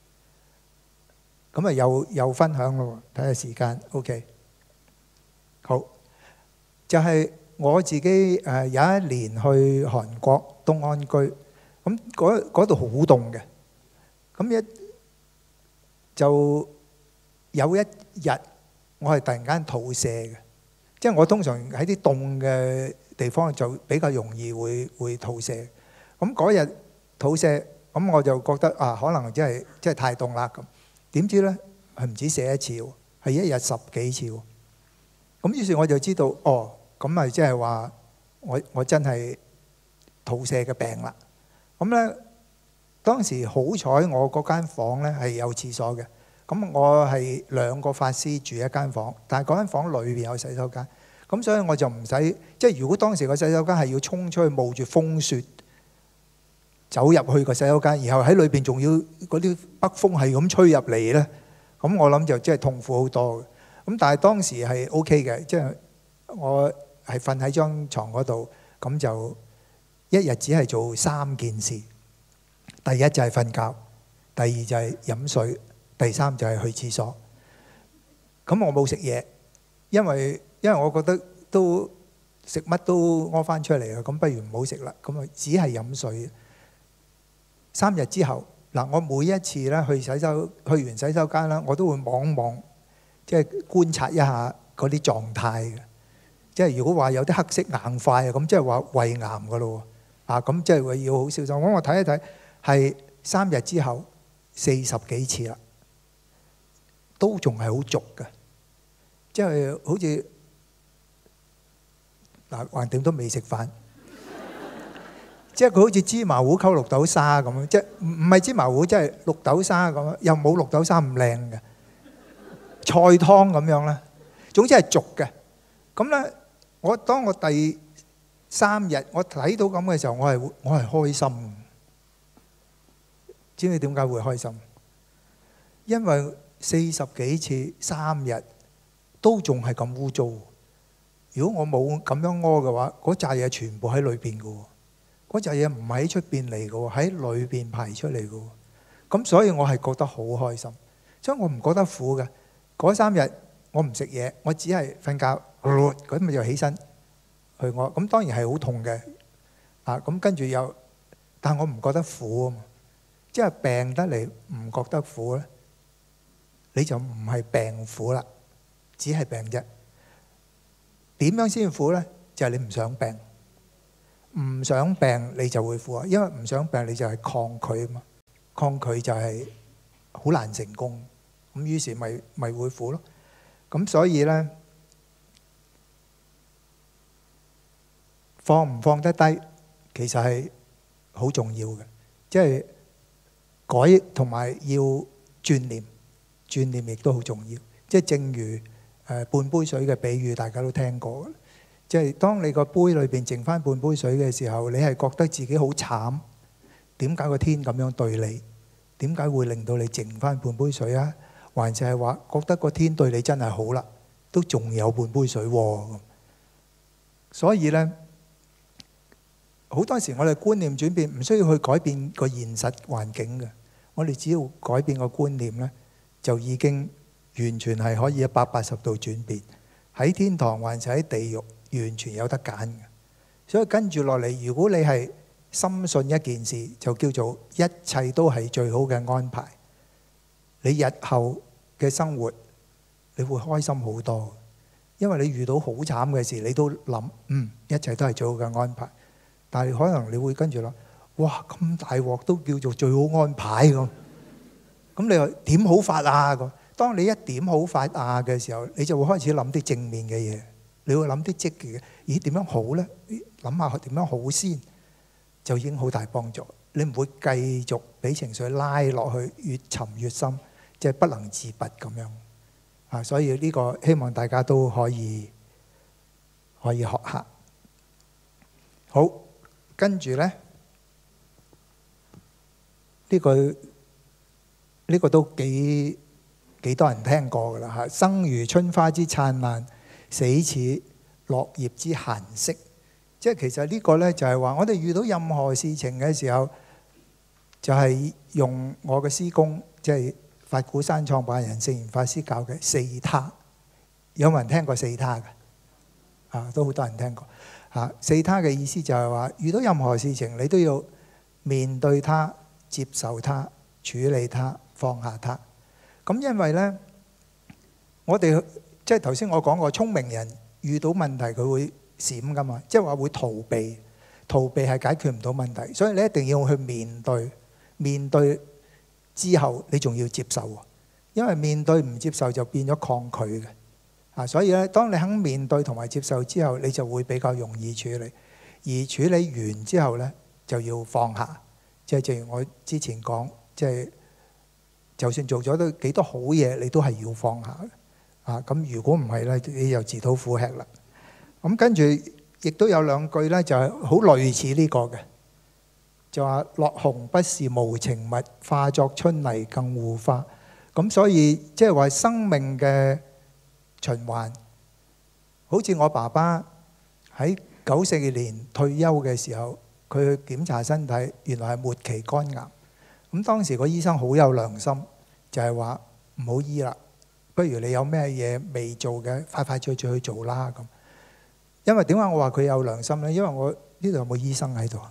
咁啊，又又分享咯，睇下時間。OK， 好，就係我自己誒有一年去韓國東安居。咁嗰度好凍嘅，咁一就有一日我係突然間肚瀉嘅，即係我通常喺啲凍嘅地方就比較容易會會肚瀉。咁嗰日肚瀉，咁我就覺得啊，可能真係真係太凍啦咁。點知呢係唔止瀉一次喎，係一日十幾次喎。咁於是我就知道，哦，咁咪即係話我我真係肚瀉嘅病啦。咁咧，當時好彩我嗰間房咧係有廁所嘅， 咁我係兩個法師住一間房，但係嗰間房裏邊有洗手間，咁所以我就唔使，即係如果當時個洗手間係要衝出去冒住風雪走入去個洗手間，然後喺裏邊仲要嗰啲北風係咁吹入嚟呢，咁我諗就即係痛苦好多嘅。咁但係當時係 OK 嘅，即係我係瞓喺張床嗰度，咁就一日只係做三件事。第一就係瞓覺，第二就係飲水，第三就係去廁所。咁我冇食嘢，因為因為我覺得都食乜都屙翻出嚟嘅，咁不如唔好食啦。咁啊，只係飲水。三日之後嗱，我每一次咧去洗手去完洗手間啦，我都會望望，即係觀察一下嗰啲狀態嘅。即係如果話有啲黑色硬塊啊，咁即係話胃癌噶咯喎。啊，咁即係話要好小心。咁我睇一睇，係三日之後四十幾次啦，都仲係好濁嘅，即係好似嗱，橫掂都未食飯。即係佢好似芝麻糊溝綠豆沙咁樣，即係唔唔係芝麻糊，即係綠豆沙咁樣，又冇綠豆沙咁靚嘅菜湯咁樣啦。總之係濁嘅。咁咧，我當我第三日我睇到咁嘅時候，我係我係開心。知唔知點解會開心？因為四十幾次三日都仲係咁污糟。如果我冇咁樣屙嘅話，嗰扎嘢全部喺裏邊嘅喎。嗰隻嘢唔係喺出邊嚟嘅喎，喺裏邊排出嚟嘅喎。咁所以我係覺得好開心，所以我唔覺得苦嘅。嗰三日我唔食嘢，我只係瞓覺，咁咪就起身去屙。咁當然係好痛嘅，啊咁跟住又，但我唔覺得苦啊嘛。即係病得嚟唔覺得苦咧，你就唔係病苦啦，只係病啫。點樣先苦咧？就係你唔想病。唔想病你就會苦啊，因為唔想病你就係抗拒啊嘛，抗拒就係好難成功，咁於是咪咪會苦咯。咁所以呢，放唔放得低其實係好重要嘅，即係改同埋要轉念，轉念亦都好重要。即係正如誒半杯水嘅比喻，大家都聽過。即係當你個杯裏邊剩翻半杯水嘅時候，你係覺得自己好慘。點解個天咁樣對你？點解會令到你剩翻半杯水啊？還是係話覺得個天對你真係好啦，都仲有半杯水喎。所以呢，好多時我哋觀念轉變，唔需要去改變個現實環境嘅。我哋只要改變個觀念呢，就已經完全係可以一百八十度轉變。喺天堂還是喺地獄，完全有得揀嘅。所以跟住落嚟，如果你係深信一件事，就叫做一切都係最好嘅安排。你日後嘅生活，你會開心好多，因為你遇到好慘嘅事，你都諗，嗯，一切都係最好嘅安排。但係可能你會跟住諗，哇，咁大鑊都叫做最好安排咁。咁你話點好法啊？咁當你一點好法啊嘅時候，你就會開始諗啲正面嘅嘢，你會諗啲積極嘅。咦，點樣好呢？諗下點樣好先，就已經好大幫助。你唔會繼續俾情緒拉落去，越沉越深，即係不能自拔咁樣啊！所以呢個希望大家都可以可以學下。好，跟住呢，呢個呢個都幾幾多人聽過㗎啦嚇！生如春花之燦爛，死似落葉之閒適。即係其實呢個呢，就係話，我哋遇到任何事情嘅時候，就係用我嘅師公，即係法鼓山創辦人聖嚴法師教嘅四他。有冇人聽過四他㗎？啊，都好多人聽過嚇。四他嘅意思就係話，遇到任何事情，你都要面對它、接受它、處理它、放下它。咁因為呢，我哋即係頭先我講過，聰明人遇到問題佢會閃噶嘛，即係話會逃避，逃避係解決唔到問題，所以你一定要去面對，面對之後你仲要接受，因為面對唔接受就變咗抗拒嘅啊。所以咧，當你肯面對同埋接受之後，你就會比較容易處理，而處理完之後呢，就要放下，即係正如我之前講，即係就算做咗都幾多好嘢，你都係要放下啊。咁如果唔係咧，你又自討苦吃啦。咁跟住亦都有兩句咧，就係好類似呢個嘅，就話落紅不是無情物，化作春泥更護花。咁所以即係話生命嘅循環，好似我爸爸喺九四年退休嘅時候，佢去檢查身體，原來係末期肝癌。咁當時個醫生好有良心，就係話唔好醫啦，不如你有咩嘢未做嘅，快快脆脆去做啦咁。因為點解我話佢有良心呢？因為我呢度有冇醫生喺度？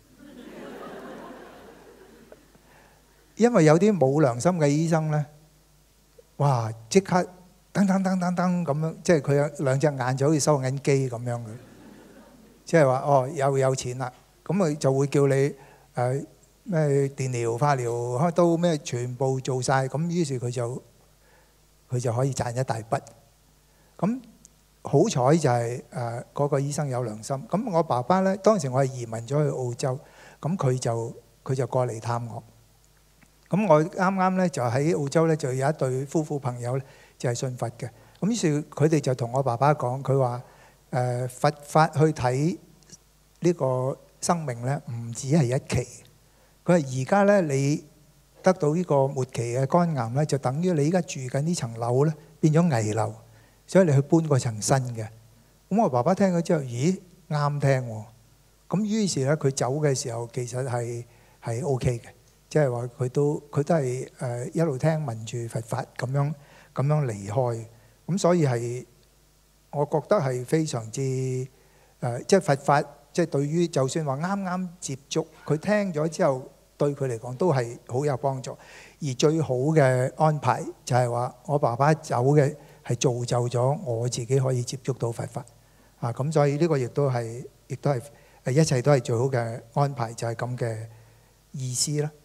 因為有啲冇良心嘅醫生呢，哇！即刻噔噔噔噔噔咁樣，即係佢有兩隻眼就好似收銀機咁樣嘅，即係話哦又有錢啦，咁佢就會叫你誒咩電療、化療、開刀咩全部做晒，咁於是佢就佢就可以賺一大筆。咁好彩就係誒嗰個醫生有良心。咁我爸爸呢，當時我係移民咗去澳洲，咁佢就佢就過嚟探我。咁我啱啱呢就喺澳洲呢，就有一對夫婦朋友呢，就係信佛嘅。咁於是佢哋就同我爸爸講，佢話誒佛法去睇呢個生命呢，唔止係一期。佢話而家呢，你得到呢個末期嘅肝癌呢，就等於你依家住緊呢層樓呢，變咗危樓，所以你去搬嗰層新嘅。咁我爸爸聽咗之後，咦啱聽喎。咁於是呢，佢走嘅時候其實係係 OK 嘅。即係話佢都佢都係誒一路聽聞住佛法咁樣咁樣離開，咁所以係我覺得係非常之誒，即係佛法，即係對於就算話啱啱接觸，佢聽咗之後對佢嚟講都係好有幫助。而最好嘅安排就係話我爸爸走嘅係造就咗我自己可以接觸到佛法啊，咁所以呢個亦都係亦都係誒一切都係最好嘅安排，就係咁嘅意思啦。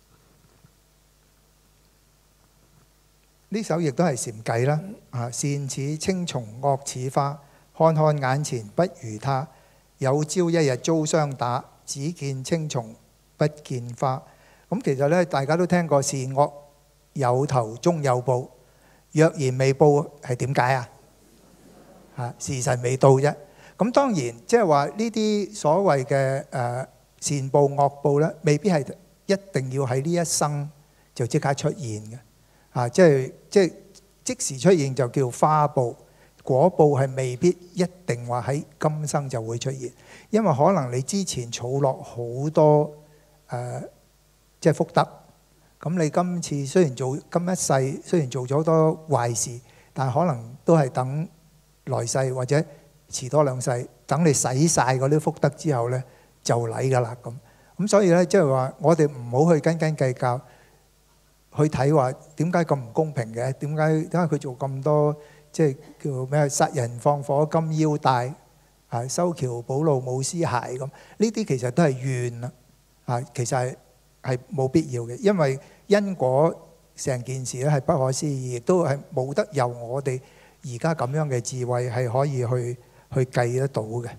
呢首亦都係禪偈啦，啊！善似青松，惡似花，看看眼前不如他。有朝一日遭相打，只見青松不見花。咁其實咧，大家都聽過善惡有頭終有報，若然未報係點解啊？啊，時辰未到啫。咁當然即係話呢啲所謂嘅誒善報惡報咧，未必係一定要喺呢一生就即刻出現嘅。啊！即係即係即時出現就叫花報，果報係未必一定話喺今生就會出現，因為可能你之前儲落好多誒、呃，即係福德。咁你今次雖然做今一世雖然做咗好多壞事，但係可能都係等來世或者遲多兩世，等你使晒嗰啲福德之後呢，就嚟㗎啦咁。咁所以呢，即係話我哋唔好去斤斤計較。去睇話點解咁唔公平嘅？點解點解佢做咁多即係叫咩殺人放火金腰帶啊，修橋補路冇屍骸咁？呢啲其實都係怨啦啊！其實係係冇必要嘅，因為因果成件事咧係不可思議，亦都係冇得由我哋而家咁樣嘅智慧係可以去去計得到嘅。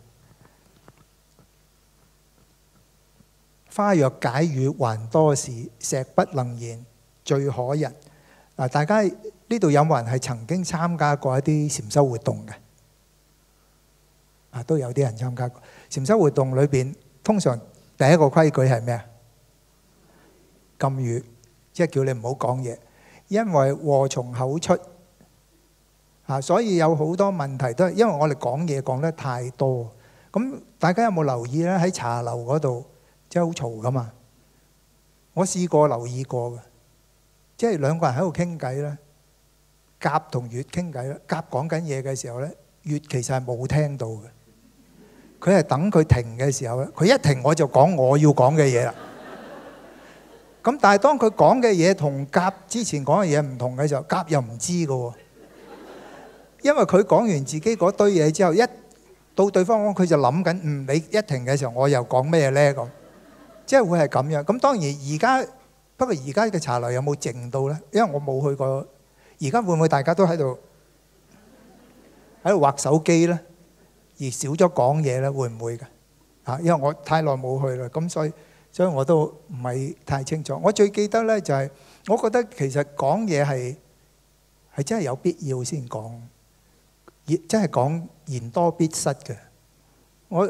花若解語還多事，石不能言最可人。嗱，大家呢度有冇人係曾經參加過一啲禪修活動嘅？啊，都有啲人參加過禪修活動。裏邊通常第一個規矩係咩啊？禁語，即係叫你唔好講嘢，因為禍從口出啊。所以有好多問題都係因為我哋講嘢講得太多。咁大家有冇留意咧？喺茶樓嗰度即係好嘈噶嘛。我試過留意過嘅。即係兩個人喺度傾偈咧，甲同乙傾偈咧，甲講緊嘢嘅時候咧，乙其實係冇聽到嘅。佢係等佢停嘅時候咧，佢一停我就講我要講嘅嘢啦。咁但係當佢講嘅嘢同甲之前講嘅嘢唔同嘅時候，甲又唔知㗎喎。因為佢講完自己嗰堆嘢之後，一到對方講佢就諗緊，嗯，你一停嘅時候我又講咩咧咁，即係會係咁樣。咁當然而家。不過而家嘅茶樓有冇靜到呢？因為我冇去過。而家會唔會大家都喺度喺度畫手機呢？而少咗講嘢呢？會唔會㗎？啊，因為我太耐冇去啦，咁所以所以我都唔係太清楚。我最記得呢就係，我覺得其實講嘢係係真係有必要先講，真係講言多必失嘅。我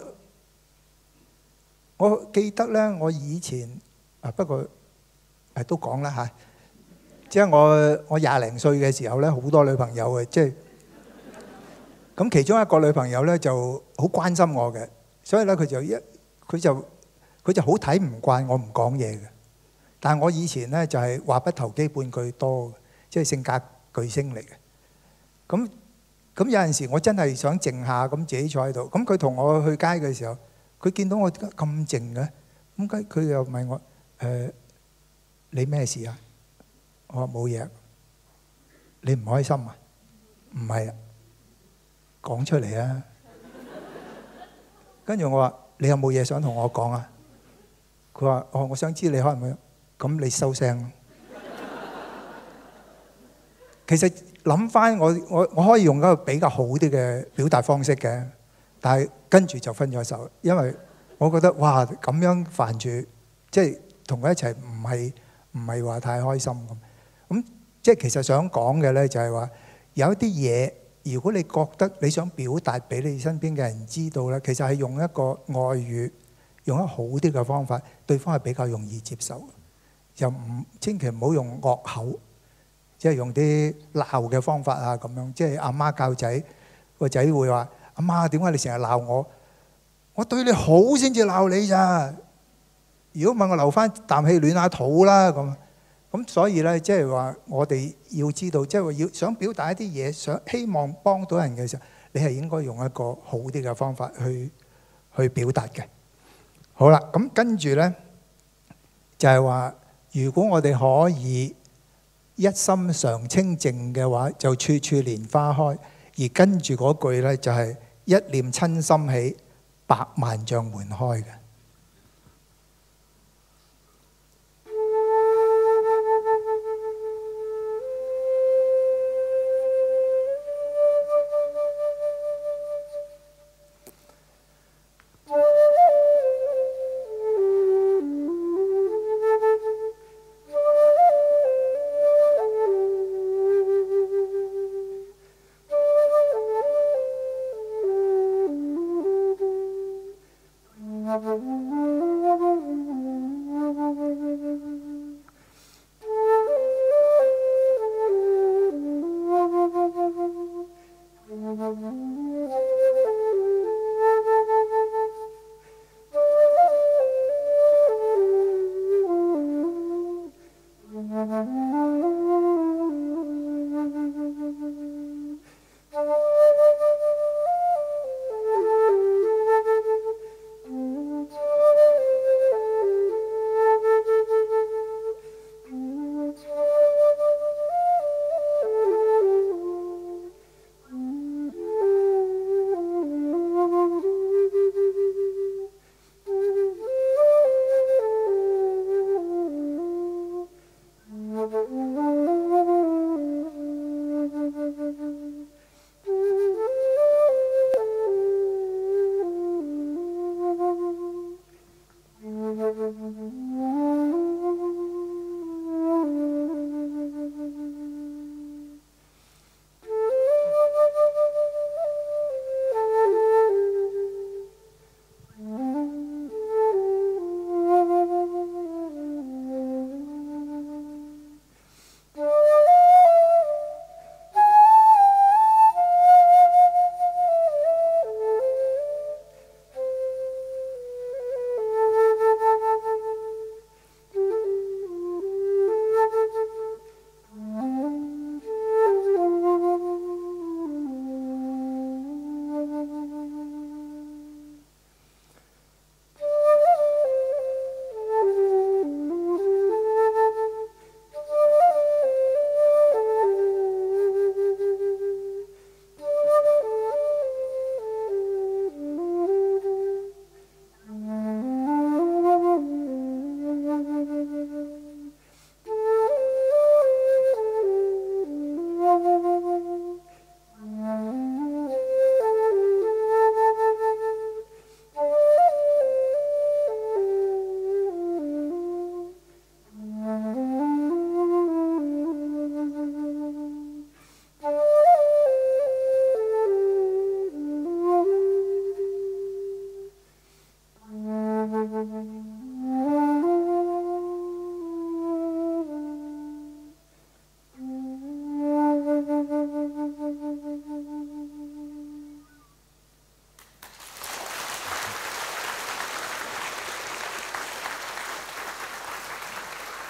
我記得呢，我以前啊不過誒都講啦嚇，即係我我廿零歲嘅時候呢，好多女朋友嘅，即係咁其中一個女朋友呢就好關心我嘅，所以呢佢就一佢就。佢就好睇唔慣我唔講嘢嘅，但係我以前呢就係話不投機半句多嘅，即係性格巨星嚟嘅。咁咁有陣時我真係想靜下，咁自己坐喺度。咁佢同我去街嘅時候，佢見到我點解咁靜嘅？咁佢佢又問我誒你咩事啊？我話冇嘢。你唔開心啊？唔係啊，講出嚟啊！跟住我話你有冇嘢想同我講啊？佢話：哦，我想知你可唔可以？咁你收聲。其實諗翻我我我可以用一個比較好啲嘅表達方式嘅，但係跟住就分咗手，因為我覺得哇咁樣煩住，即係同佢一齊唔係唔係話太開心咁。咁即係其實想講嘅呢，就係話有一啲嘢，如果你覺得你想表達俾你身邊嘅人知道呢，其實係用一個外語。用一個好啲嘅方法，對方係比較容易接受。又唔千祈唔好用惡口，即係用啲鬧嘅方法啊咁樣。即係阿媽教仔，個仔會話：阿媽點解你成日鬧我？我對你好先至鬧你咋。如果唔係我留翻啖氣暖下肚啦咁。咁所以呢，即係話我哋要知道，即係話要想表達一啲嘢，想希望幫到人嘅時候，你係應該用一個好啲嘅方法去去表達嘅。好啦，咁跟住呢，就係話，如果我哋可以一心常清靜嘅話，就處處蓮花開。而跟住嗰句呢，就係一念親心起，百萬障門開嘅。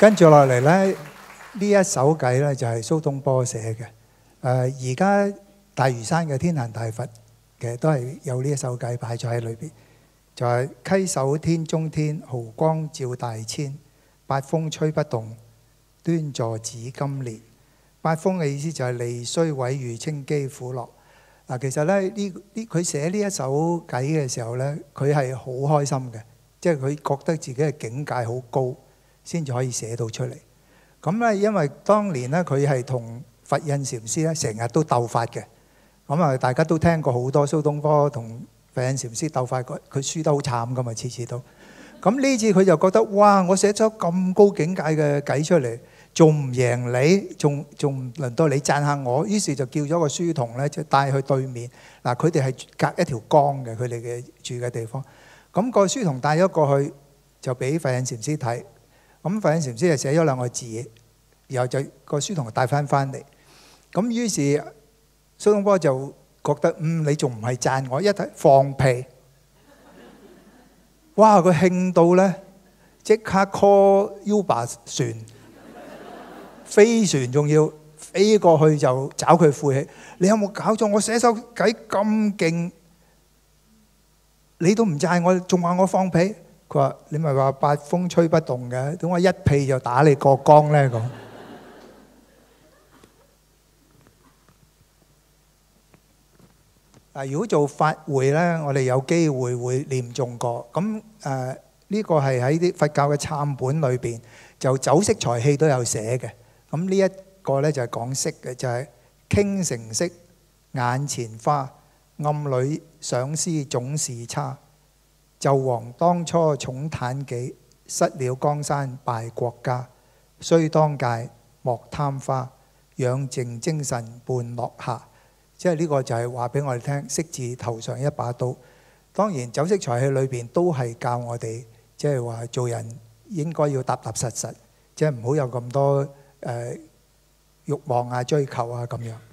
跟住落嚟咧，呢一首偈咧就係蘇東坡寫嘅。誒而家大嶼山嘅天壇大佛其實都係有呢一首偈擺咗喺裏邊，就係、是、稽首天中天，毫光照大千，八風吹不動，端坐紫金蓮。八風嘅意思就係利衰毀譽稱譏苦樂。嗱，其實咧呢呢佢寫呢一首偈嘅時候咧，佢係好開心嘅，即係佢覺得自己嘅境界好高，先至可以寫到出嚟。咁咧，因為當年咧佢係同佛印禪師咧成日都鬥法嘅。咁啊，大家都聽過好多蘇東坡同佛印禪師鬥法，佢佢輸得好慘噶嘛，次次都。咁呢次佢就覺得哇，我寫咗咁高境界嘅偈出嚟，仲唔贏你，仲仲唔輪到你讚下我，於是就叫咗個書童咧，就帶去對面。嗱，佢哋係隔一條江嘅，佢哋嘅住嘅地方。咁個書童帶咗過去，就俾佛印禪師睇。咁佛印禪師就寫咗兩個字，然後就個書童帶翻翻嚟。咁於是蘇東坡就覺得嗯，你仲唔係讚我？一睇放屁，哇！佢興到咧，即刻 call Uber 船。飛船仲要飛過去就找佢晦氣，你有冇搞錯？我寫首偈咁勁，你都唔讚我，仲話我放屁？佢話你咪話八風吹不動嘅，點解一屁就打你過江呢？咁嗱，如果做法會呢，我哋有機會會念誦過。咁誒呢個係喺啲佛教嘅懺本裏邊，就酒色財氣都有寫嘅。咁呢一個咧就係講色嘅，就係傾城色，眼前花，暗裏想思總是差。紂王當初寵袒己，失了江山敗國家。須當戒莫貪花，養靜精神伴樂下。即係呢個就係話俾我哋聽，色字頭上一把刀。當然酒色財氣裏邊都係教我哋，即係話做人應該要踏踏實實，即係唔好有咁多誒慾望啊、追求啊咁樣。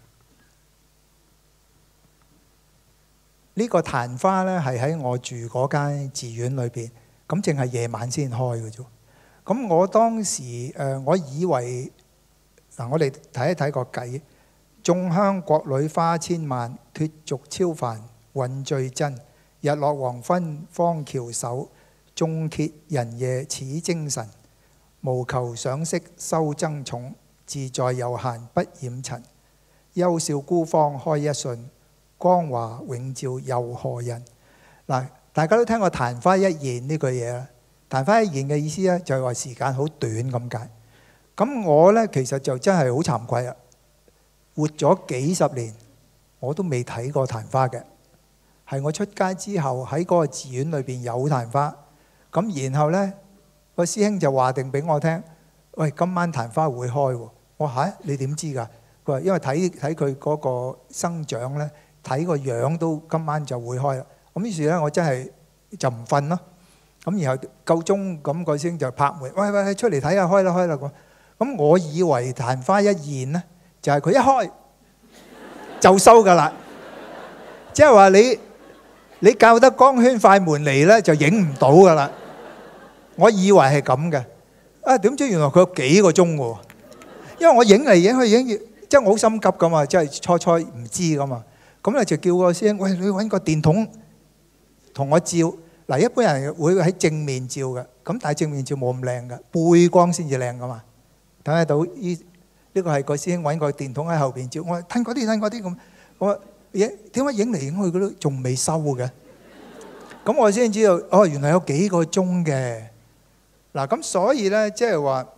呢個曇花呢係喺我住嗰間寺院裏邊，咁淨係夜晚先開嘅啫。咁我當時誒，我以為嗱，我哋睇一睇個偈。眾香國裏花千萬，脫俗超凡蘊最真。日落黃昏方翹首，眾歇人夜始精神。無求賞識修增重，自在悠閒不染塵。幽笑孤芳開一瞬，光華永照又何人？嗱，大家都聽過曇花一現呢句嘢啦。曇花一現嘅意思咧，就係話時間好短咁解。咁我呢，其實就真係好慚愧啊！活咗幾十年，我都未睇過曇花嘅。係我出街之後喺嗰個寺院裏邊有曇花，咁然後呢，個師兄就話定俾我聽，喂，今晚曇花會開喎。我話嚇，你點知㗎？佢話因為睇睇佢嗰個生長呢，睇個樣都今晚就會開啦。咁於是呢，我真係就唔瞓咯。咁然後夠鐘咁，個師兄就拍門，喂喂，出嚟睇下開啦開啦咁。咁我以為曇花一現呢，就係佢一開就收㗎啦，即係話你你校得光圈快門嚟呢，就影唔到㗎啦。我以為係咁嘅，啊點知原來佢有幾個鐘喎？因為我影嚟影去影，即係我好心急㗎嘛，即係初初唔知㗎嘛。咁咧就叫個師兄，喂，你揾個電筒同我照。嗱，一般人會喺正面照嘅，咁但係正面照冇咁靚嘅，背光先至靚㗎嘛。睇得到依？呢個係個師兄揾個電筒喺後邊照，我話褪嗰啲褪嗰啲咁，我話影點解影嚟影去佢都仲未收嘅？咁我先知道，哦，原來有幾個鐘嘅。嗱，咁所以呢，即係話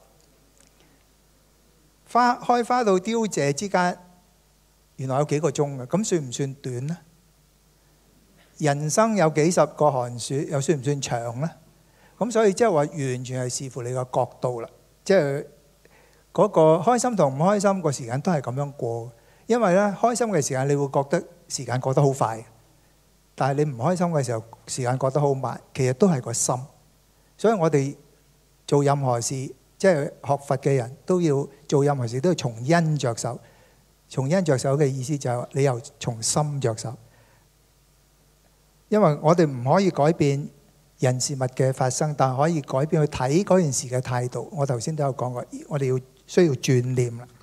花開花到凋謝之間，原來有幾個鐘嘅，咁算唔算短呢？人生有幾十個寒暑，又算唔算長呢？咁所以即係話完全係視乎你個角度啦，即係。嗰個開心同唔開心個時間都係咁樣過，因為咧開心嘅時間你會覺得時間過得好快，但係你唔開心嘅時候時間過得好慢，其實都係個心。所以我哋做任何事，即係學佛嘅人都要做任何事都要從因着手。從因着手嘅意思就係你由從心着手，因為我哋唔可以改變人事物嘅發生，但係可以改變去睇嗰件事嘅態度。我頭先都有講過，我哋要需要轉念啦。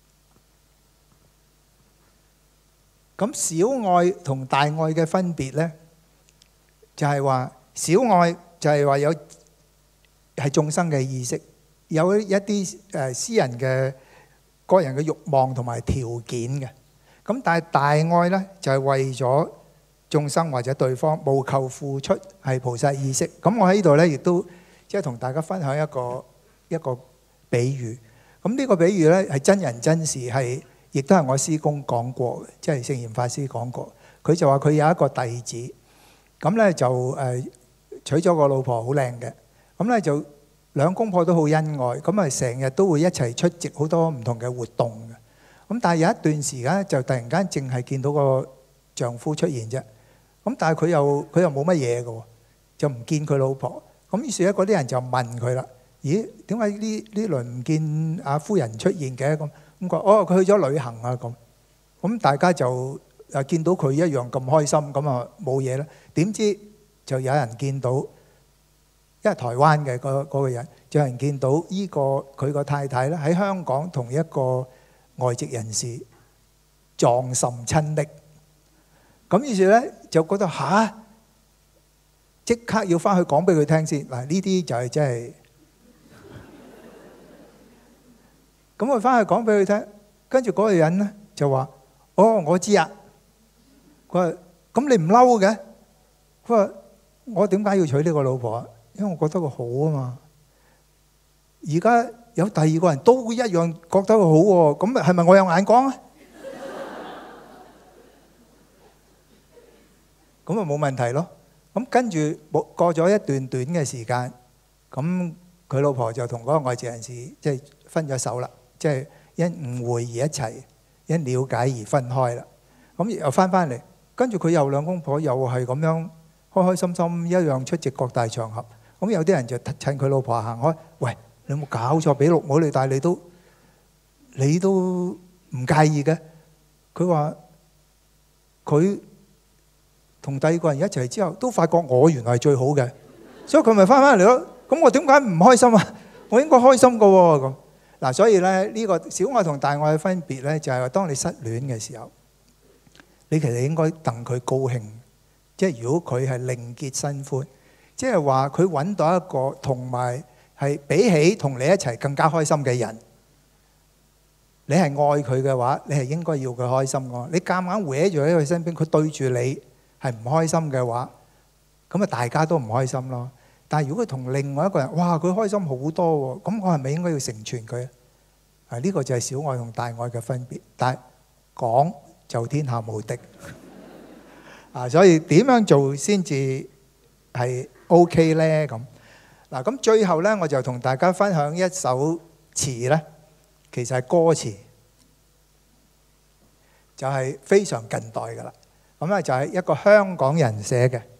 咁小愛同大愛嘅分別呢，就係話小愛就係話有係眾生嘅意識，有一啲誒私人嘅個人嘅慾望同埋條件嘅。咁但係大愛呢，就係為咗眾生或者對方，務求付出，係菩薩意識。咁我喺呢度呢，亦都即係同大家分享一個一個比喻。咁呢個比喻呢，係真人真事，係亦都係我師公講過嘅，即係聖嚴法師講過。佢就話佢有一個弟子，咁呢就誒娶咗個老婆好靚嘅，咁呢就兩公婆都好恩愛，咁啊成日都會一齊出席好多唔同嘅活動嘅。咁但係有一段時間就突然間淨係見到個丈夫出現啫。咁但係佢又佢又冇乜嘢嘅喎，就唔見佢老婆。咁於是咧，嗰啲人就問佢啦：咦，點解呢呢輪唔見阿夫人出現嘅？咁咁佢哦，佢去咗旅行啊咁。咁大家就誒見到佢一樣咁開心，咁啊冇嘢啦。點知就有人見到，因為台灣嘅嗰嗰個人，就有人見到依個佢個太太咧喺香港同一個外籍人士撞甚親昵。咁於是咧就覺得吓，即刻要翻去講俾佢聽先。嗱，呢啲就係真係。咁我翻去講俾佢聽，跟住嗰個人咧就話：哦，我知啊。佢話：咁你唔嬲嘅？佢話：我點解要娶呢個老婆啊？因為我覺得佢好啊嘛。而家有第二個人都一樣覺得佢好喎，咁係咪我有眼光啊？咁咪冇問題咯。咁跟住冇過咗一段短嘅時間，咁佢老婆就同嗰個外籍人士即係分咗手啦，即係因誤會而一齊，因了解而分開啦。咁又翻返嚟，跟住佢又兩公婆又係咁樣開開心心一樣出席各大場合。咁有啲人就趁佢老婆行開，喂，你有冇搞錯？俾綠帽你戴，你都你都唔介意嘅？佢話佢同第二個人一齊之後，都發覺我原來係最好嘅，所以佢咪翻返嚟咯。咁我點解唔開心啊？我應該開心㗎喎。咁嗱，所以咧呢個小愛同大愛嘅分別咧，就係話當你失戀嘅時候，你其實應該戥佢高興。即係如果佢係另結新歡，即係話佢揾到一個同埋係比起同你一齊更加開心嘅人，你係愛佢嘅話，你係應該要佢開心㗎。你夾硬搲住喺佢身邊，佢對住你係唔開心嘅話，咁啊大家都唔開心咯。但係如果佢同另外一個人，哇，佢開心好多喎，咁我係咪應該要成全佢啊？啊，呢個就係小愛同大愛嘅分別。但係講就天下無敵啊，所以點樣做先至係 OK 呢？咁嗱，咁最後呢，我就同大家分享一首詞呢，其實係歌詞，就係非常近代㗎啦。咁咧就係一個香港人寫嘅。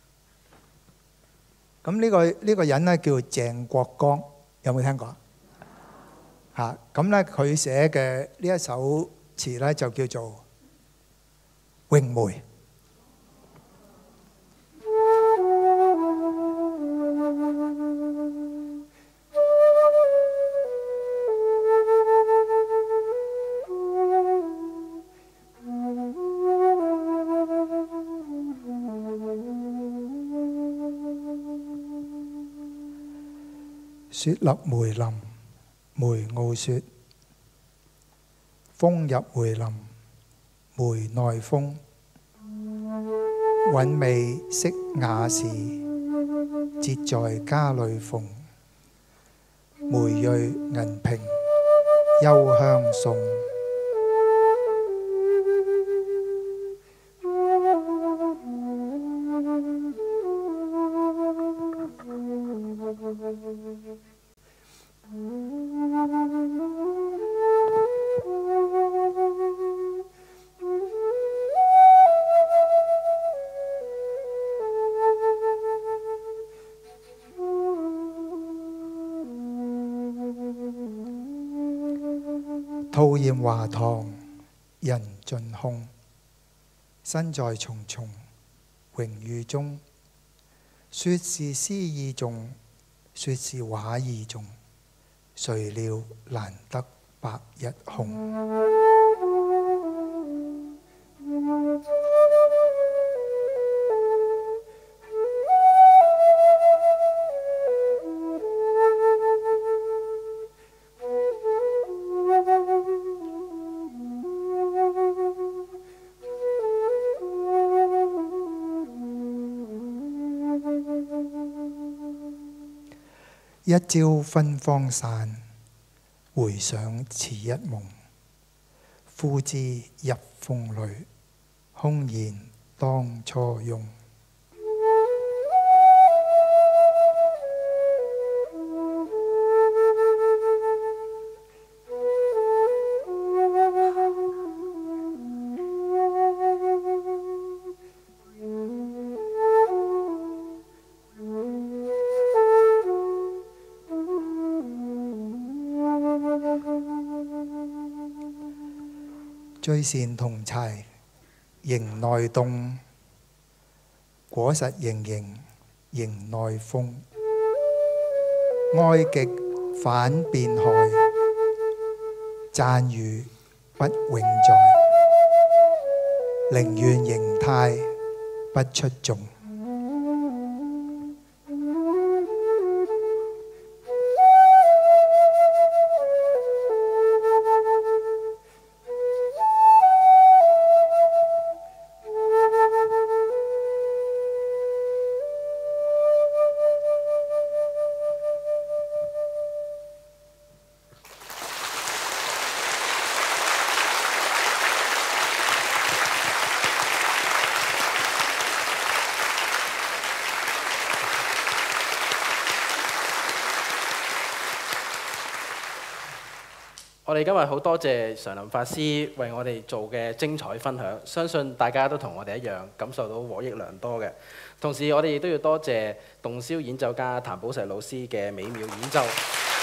咁呢個呢個人咧叫鄭國江，有冇聽過？嚇，咁咧佢寫嘅呢一首詞咧就叫做《詠梅》。雪立梅林，梅傲雪；風入梅林，梅內風。韻味惜雅士，節在家裏逢。梅蕊銀瓶，幽香送。吐焰華堂，人盡空。身在重重榮譽中， 說是詩意重，說是畫意重，誰料難得白日紅。一朝芬芳散，回想似一夢。呼之入風裏，空言當初用。醉扇銅柴營內凍，果實盈盈營內豐。哀極反變害，讚譽不永在。寧願形態不出眾。 我哋今日好多謝常林法師為我哋做嘅精彩分享，相信大家都同我哋一樣感受到獲益良多嘅。同時，我哋亦都要多謝洞簫演奏家譚寶石老師嘅美妙演奏。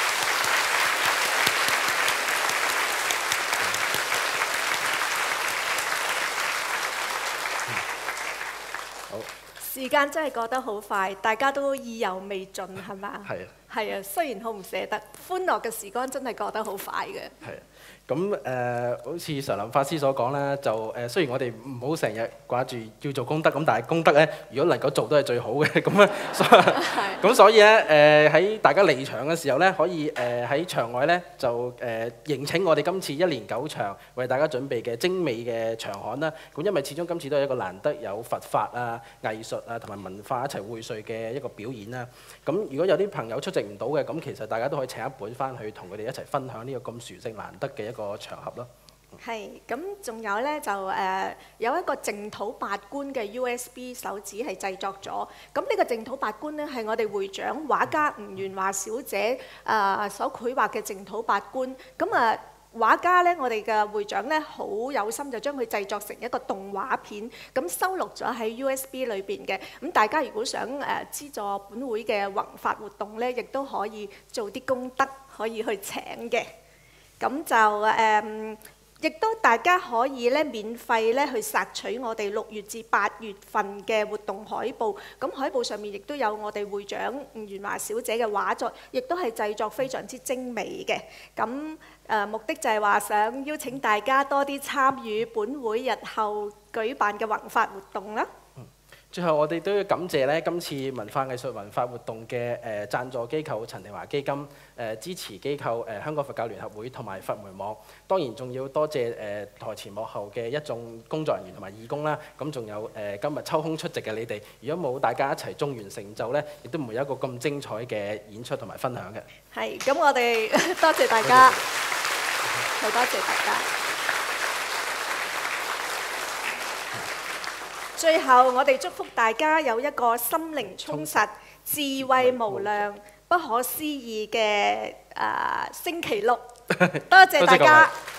好， 時間真係過得好快，大家都意猶未盡，係嘛？ 係啊。 係啊，雖然好唔捨得，歡樂嘅時光真係過得好快嘅。 係啊，咁誒、呃，好似常林法師所講啦，就誒、呃、雖然我哋唔好成日掛住要做功德，咁但係功德咧，如果能夠做都係最好嘅。咁啊，咁所以咧誒喺大家離場嘅時候咧，可以誒喺、呃、場外咧就誒、呃、迎請我哋今次一連九場為大家準備嘅精美嘅場刊啦。咁因為始終今次都係一個難得有佛法啊、藝術啊同埋文化一齊匯萃嘅一個表演啦。咁如果有啲朋友出席唔到嘅，咁其實大家都可以請一本翻去同佢哋一齊分享呢個咁殊勝難得嘅一個場合咯。 係，咁仲有呢，就誒、呃、有一個淨土八觀嘅 U S B 手指係製作咗。咁呢個淨土八觀呢，係我哋會長畫家吳元華小姐誒、呃、所繪畫嘅淨土八觀。咁啊、呃、畫家呢，我哋嘅會長呢，好有心，就將佢製作成一個動畫片，咁收錄咗喺 U S B 裏邊嘅。咁大家如果想誒、呃、資助本會嘅弘法活動呢，亦都可以做啲功德，可以去請嘅。咁就誒。呃亦都大家可以咧免費咧去索取我哋六月至八月份嘅活動海報。咁海報上面亦都有我哋會長吳元華小姐嘅畫作，亦都係製作非常之精美嘅。咁誒、呃、目的就係話想邀請大家多啲參與本會日後舉辦嘅弘法活動啦。 最後我哋都要感謝咧今次文化藝術文化活動嘅誒、呃、贊助機構陳定華基金、誒、呃、支持機構誒、呃、香港佛教聯合會同埋佛門網，當然仲要多謝誒、呃、台前幕後嘅一眾工作人員同埋義工啦。咁仲有誒、呃、今日抽空出席嘅你哋，如果冇大家一齊眾緣成就咧，亦都唔會有一個咁精彩嘅演出同埋分享嘅。 係，咁我哋多謝大家，好多謝大家。最後，我哋祝福大家有一個心靈充實、智慧無量、不可思議嘅誒星期六。多謝大家。